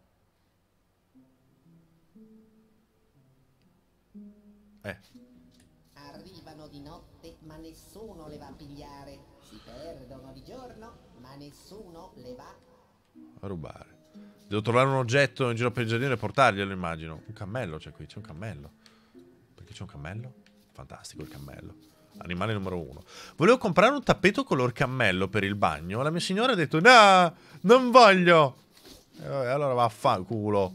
Arrivano di notte, ma nessuno le va a pigliare. Si perdono di giorno, ma nessuno le va a rubare. Devo trovare un oggetto in giro per il giardino e portarglielo, immagino. Un cammello c'è qui, c'è un cammello. Perché c'è un cammello? Fantastico il cammello. Animale numero 1. Volevo comprare un tappeto color cammello per il bagno. La mia signora ha detto: no, non voglio. E vabbè, allora vaffanculo.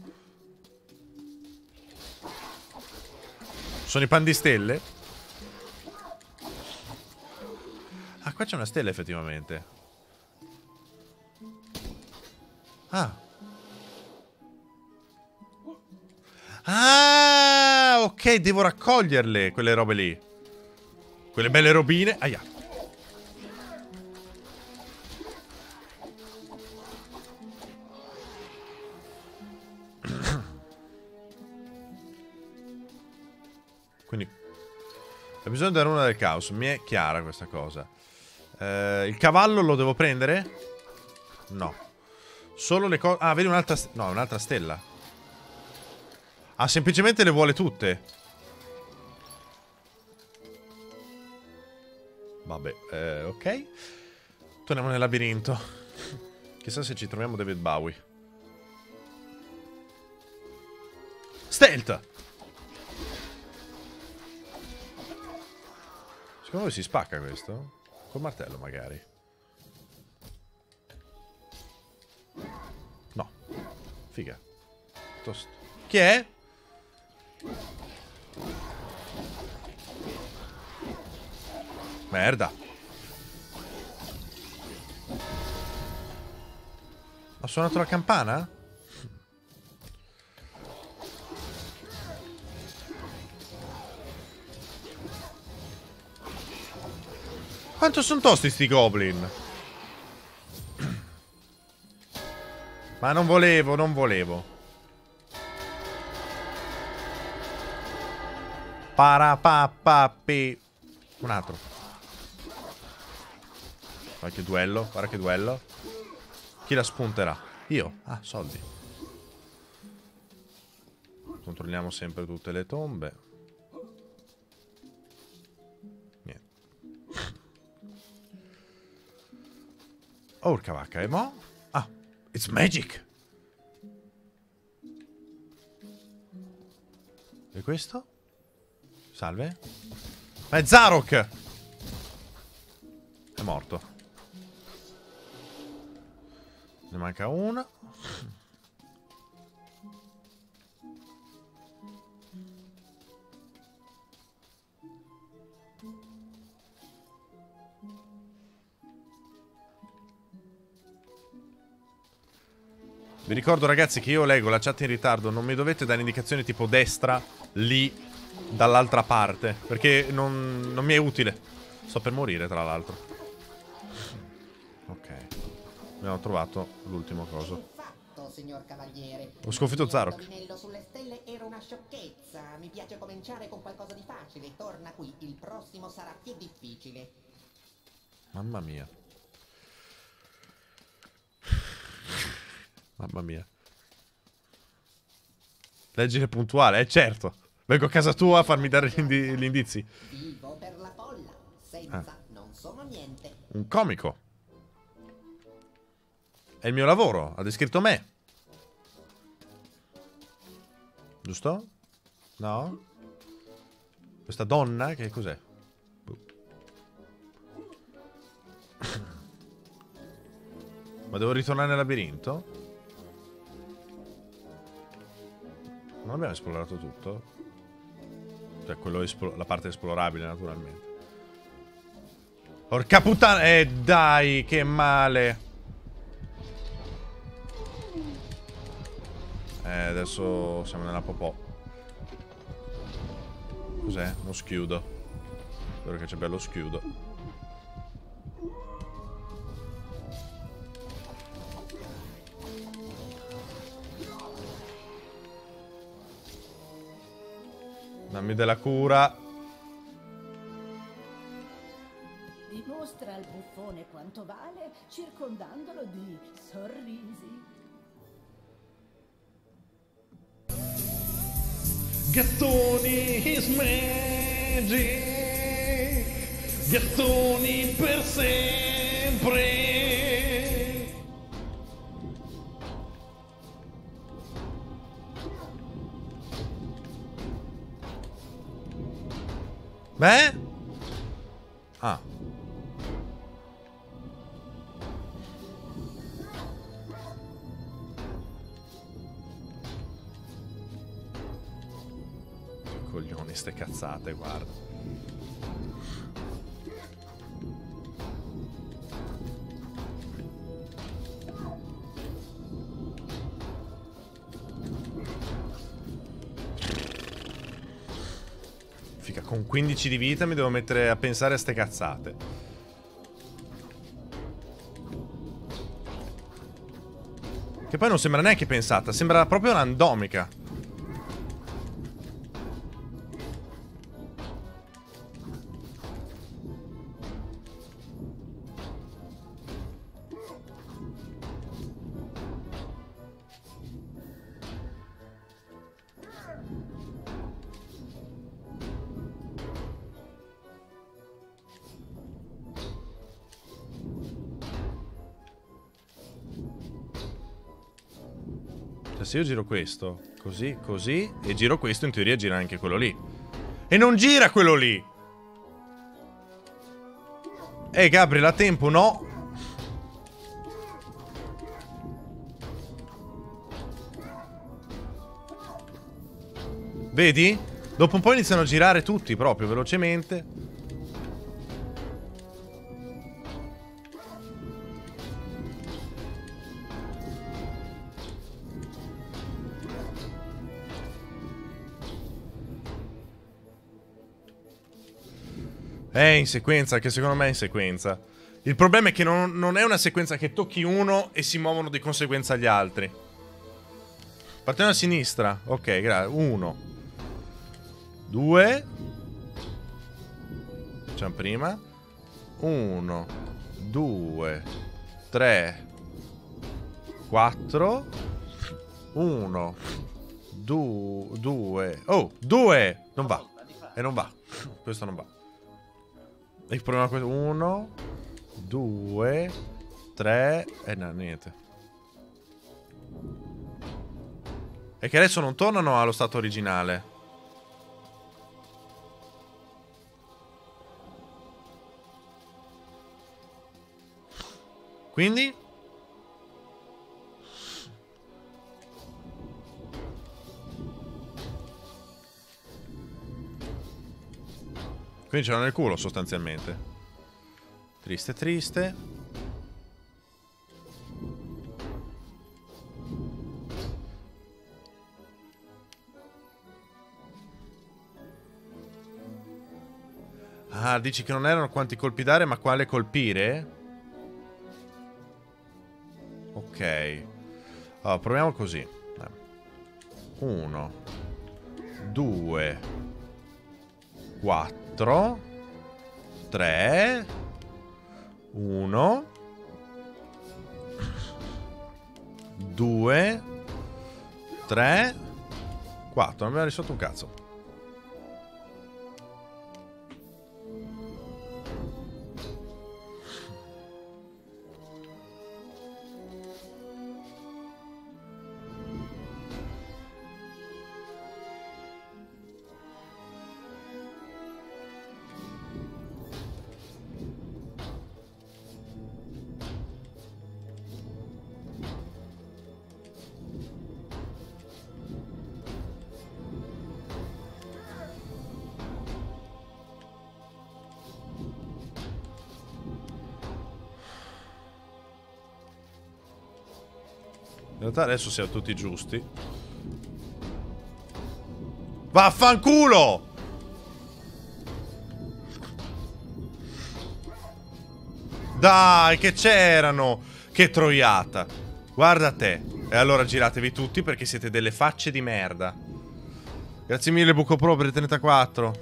Sono i pan di stelle? Ah, qua c'è una stella effettivamente. Ah. Ah, ok, devo raccoglierle quelle robe lì. Quelle belle robine. Aia. Quindi ho bisogno della runa del caos. Mi è chiara questa cosa. Il cavallo lo devo prendere? No. Solo le cose... Ah, vedi un'altra... No, un'altra stella. Ah, semplicemente le vuole tutte. Vabbè, ok. Torniamo nel labirinto. Chissà se ci troviamo David Bowie. Stealth! Secondo voi si spacca questo? Col martello magari. No. Figa. Tosto. Chi è? Merda. Ho suonato la campana? Quanto sono tosti sti goblin? Ma non volevo, non volevo. Parapapapi. Un altro. Guarda che duello, guarda che duello. Chi la spunterà? Io. Ah, soldi. Controlliamo sempre tutte le tombe. Niente. Oh, urca vacca, e mo? Ah, it's magic. E questo? Salve. Ma è Zarok! È morto. Ne manca una. Vi ricordo ragazzi che io leggo la chat in ritardo. Non mi dovete dare indicazioni tipo destra, lì, dall'altra parte. Perché non mi è utile. Sto per morire tra l'altro. Ok. Abbiamo trovato l'ultimo coso. fatto signor cavaliere. Ho sconfitto Il mio Zarok. indovinello sulle stelle era una sciocchezza. Mi piace cominciare con qualcosa di facile. Torna qui, il prossimo sarà più difficile. Mamma mia. Mamma mia. Leggere puntuale, certo. Vengo a casa tua a farmi dare gli indizi. Vivo per la folla. Senza non sono niente. Un comico. È il mio lavoro, ha descritto me. Giusto? No? Questa donna, che cos'è? Ma devo ritornare nel labirinto? Non abbiamo esplorato tutto? Cioè, quello la parte esplorabile, naturalmente. Porca puttana! Dai, che male! Adesso siamo nella popò. Cos'è? Uno schiudo. Spero che c'è bello schiudo. Dammi della cura. Dimostra al buffone quanto vale circondandolo di sorrisi. Gattoni is magic. Gattoni per sempre. Beh? Ah. Coglioni, ste cazzate, guarda. Figa, con 15 di vita mi devo mettere a pensare a ste cazzate. Che poi non sembra neanche pensata, sembra proprio randomica. Se io giro questo, così, così, e giro questo, in teoria gira anche quello lì. E non gira quello lì! Gabriel, a tempo, no? Vedi? Dopo un po' iniziano a girare tutti, proprio, velocemente. È in sequenza, che secondo me è in sequenza. Il problema è che non è una sequenza che tocchi uno e si muovono di conseguenza gli altri. Partiamo da sinistra. Ok, grazie. 1 2. Facciamo prima. 1 2 3 4. 1 2. Oh, 2. Non va. E non va. Questo non va. E proviamo questo. 1 2 3. No, niente. E che adesso non tornano allo stato originale. Quindi? Quindi ce l'ho nel culo sostanzialmente. Triste, triste. Ah, dici che non erano quanti colpi dare, ma quale colpire? Ok. Allora, proviamo così. 1, 2, 4, 3, 1, 2, 3, 4. Non abbiamo risolto un cazzo. In realtà adesso siamo tutti giusti. Vaffanculo! Dai, che c'erano! Che troiata! Guarda te. E allora giratevi tutti perché siete delle facce di merda. Grazie mille Buco Pro per il 34.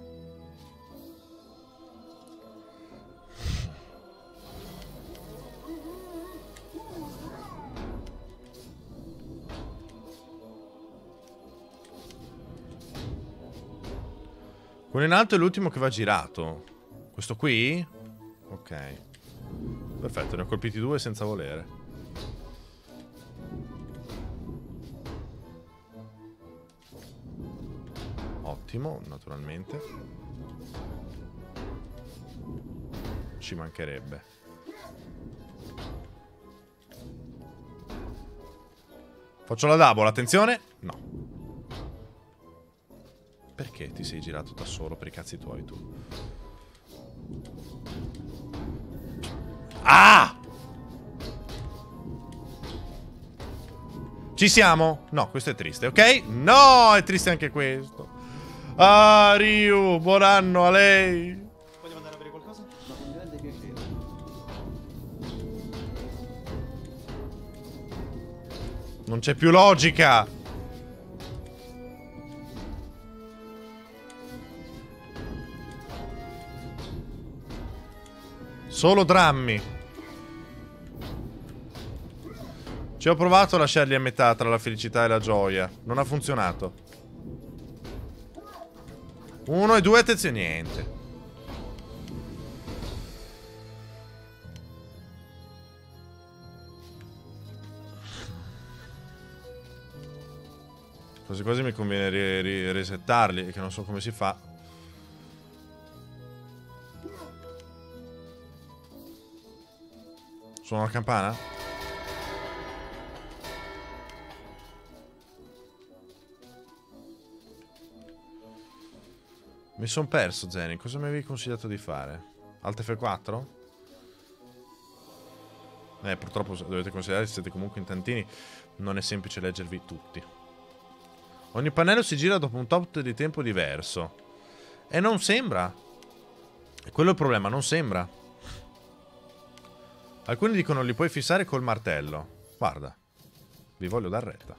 Quello in alto è l'ultimo che va girato. Questo qui? Ok. Perfetto, ne ho colpiti 2 senza volere. Ottimo, naturalmente. Ci mancherebbe. Faccio la double, attenzione. No. Perché ti sei girato da solo per i cazzi tuoi tu? Ah! Ci siamo? No, questo è triste, ok? No, è triste anche questo. Ah, Ryu, buon anno a lei. Vogliamo andare a bere qualcosa? Ma con grande piacere. Non c'è più logica. Solo drammi. Ci ho provato a lasciarli a metà tra la felicità e la gioia. Non ha funzionato. 1 e 2, attenzione, niente. Quasi quasi mi conviene resettarli, che non so come si fa. Suona la campana? Mi son perso, Zeni. Cosa mi avevi consigliato di fare? Alt F4? Purtroppo dovete considerare che siete comunque in tantini. Non è semplice leggervi tutti. Ogni pannello si gira dopo un tot di tempo diverso. E non sembra. E quello è il problema, non sembra. Alcuni dicono li puoi fissare col martello. Guarda, vi voglio dar retta.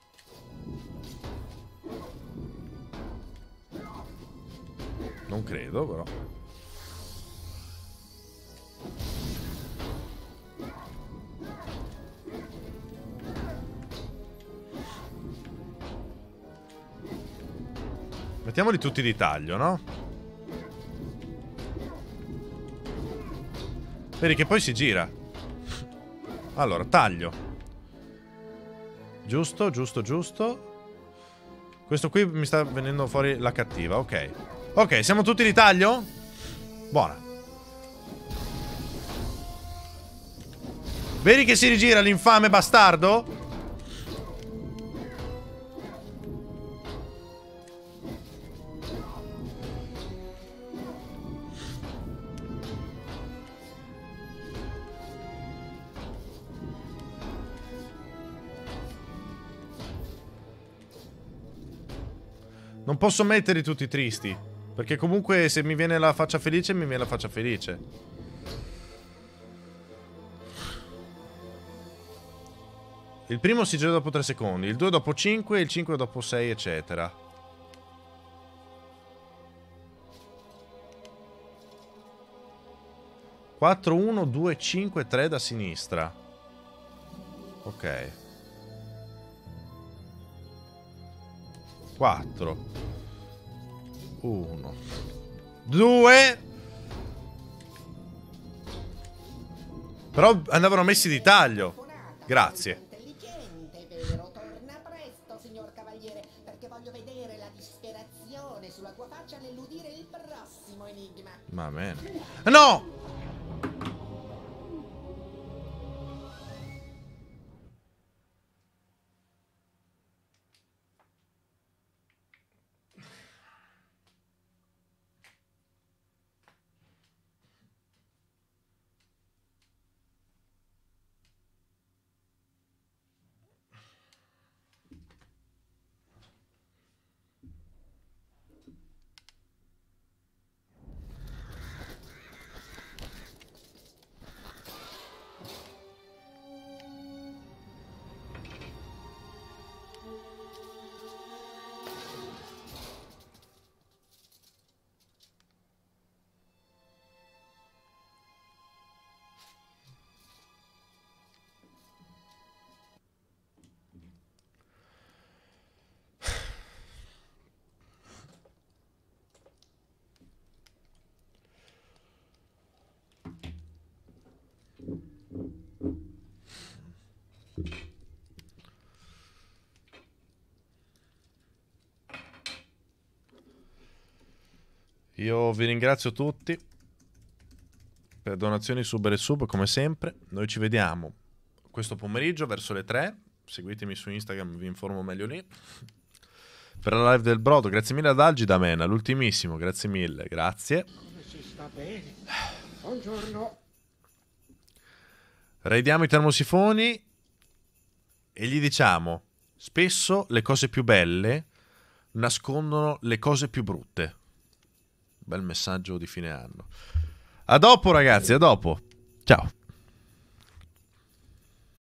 Non credo, però. Mettiamoli tutti di taglio, no? Vedi che poi si gira. Allora, taglio. Giusto, giusto, giusto. Questo qui mi sta venendo fuori la cattiva, ok. Ok, siamo tutti di taglio? Buona. Vedi che si rigira l'infame bastardo? Non posso metterli tutti tristi, perché comunque se mi viene la faccia felice, mi viene la faccia felice. Il primo si gioca dopo 3 secondi, il 2 dopo 5, il 5 dopo 6, eccetera. Quattro, 1, 2, 5, 3 da sinistra. Ok. 4 1 2. Però andavano messi di taglio. Grazie. Intelligente, vero? Torna presto, signor cavaliere, perché voglio vedere la disperazione sulla tua faccia nell'udire il prossimo enigma. Va bene. No! Io vi ringrazio tutti per donazioni sub e sub come sempre. Noi ci vediamo questo pomeriggio verso le 3. Seguitemi su Instagram, vi informo meglio lì. Per la live del brodo, grazie mille ad Algi da Mena, l'ultimissimo, grazie mille, grazie. Come si sta bene? Buongiorno. Raidiamo i termosifoni e gli diciamo: spesso le cose più belle nascondono le cose più brutte. Bel messaggio di fine anno. A dopo ragazzi, a dopo. Ciao.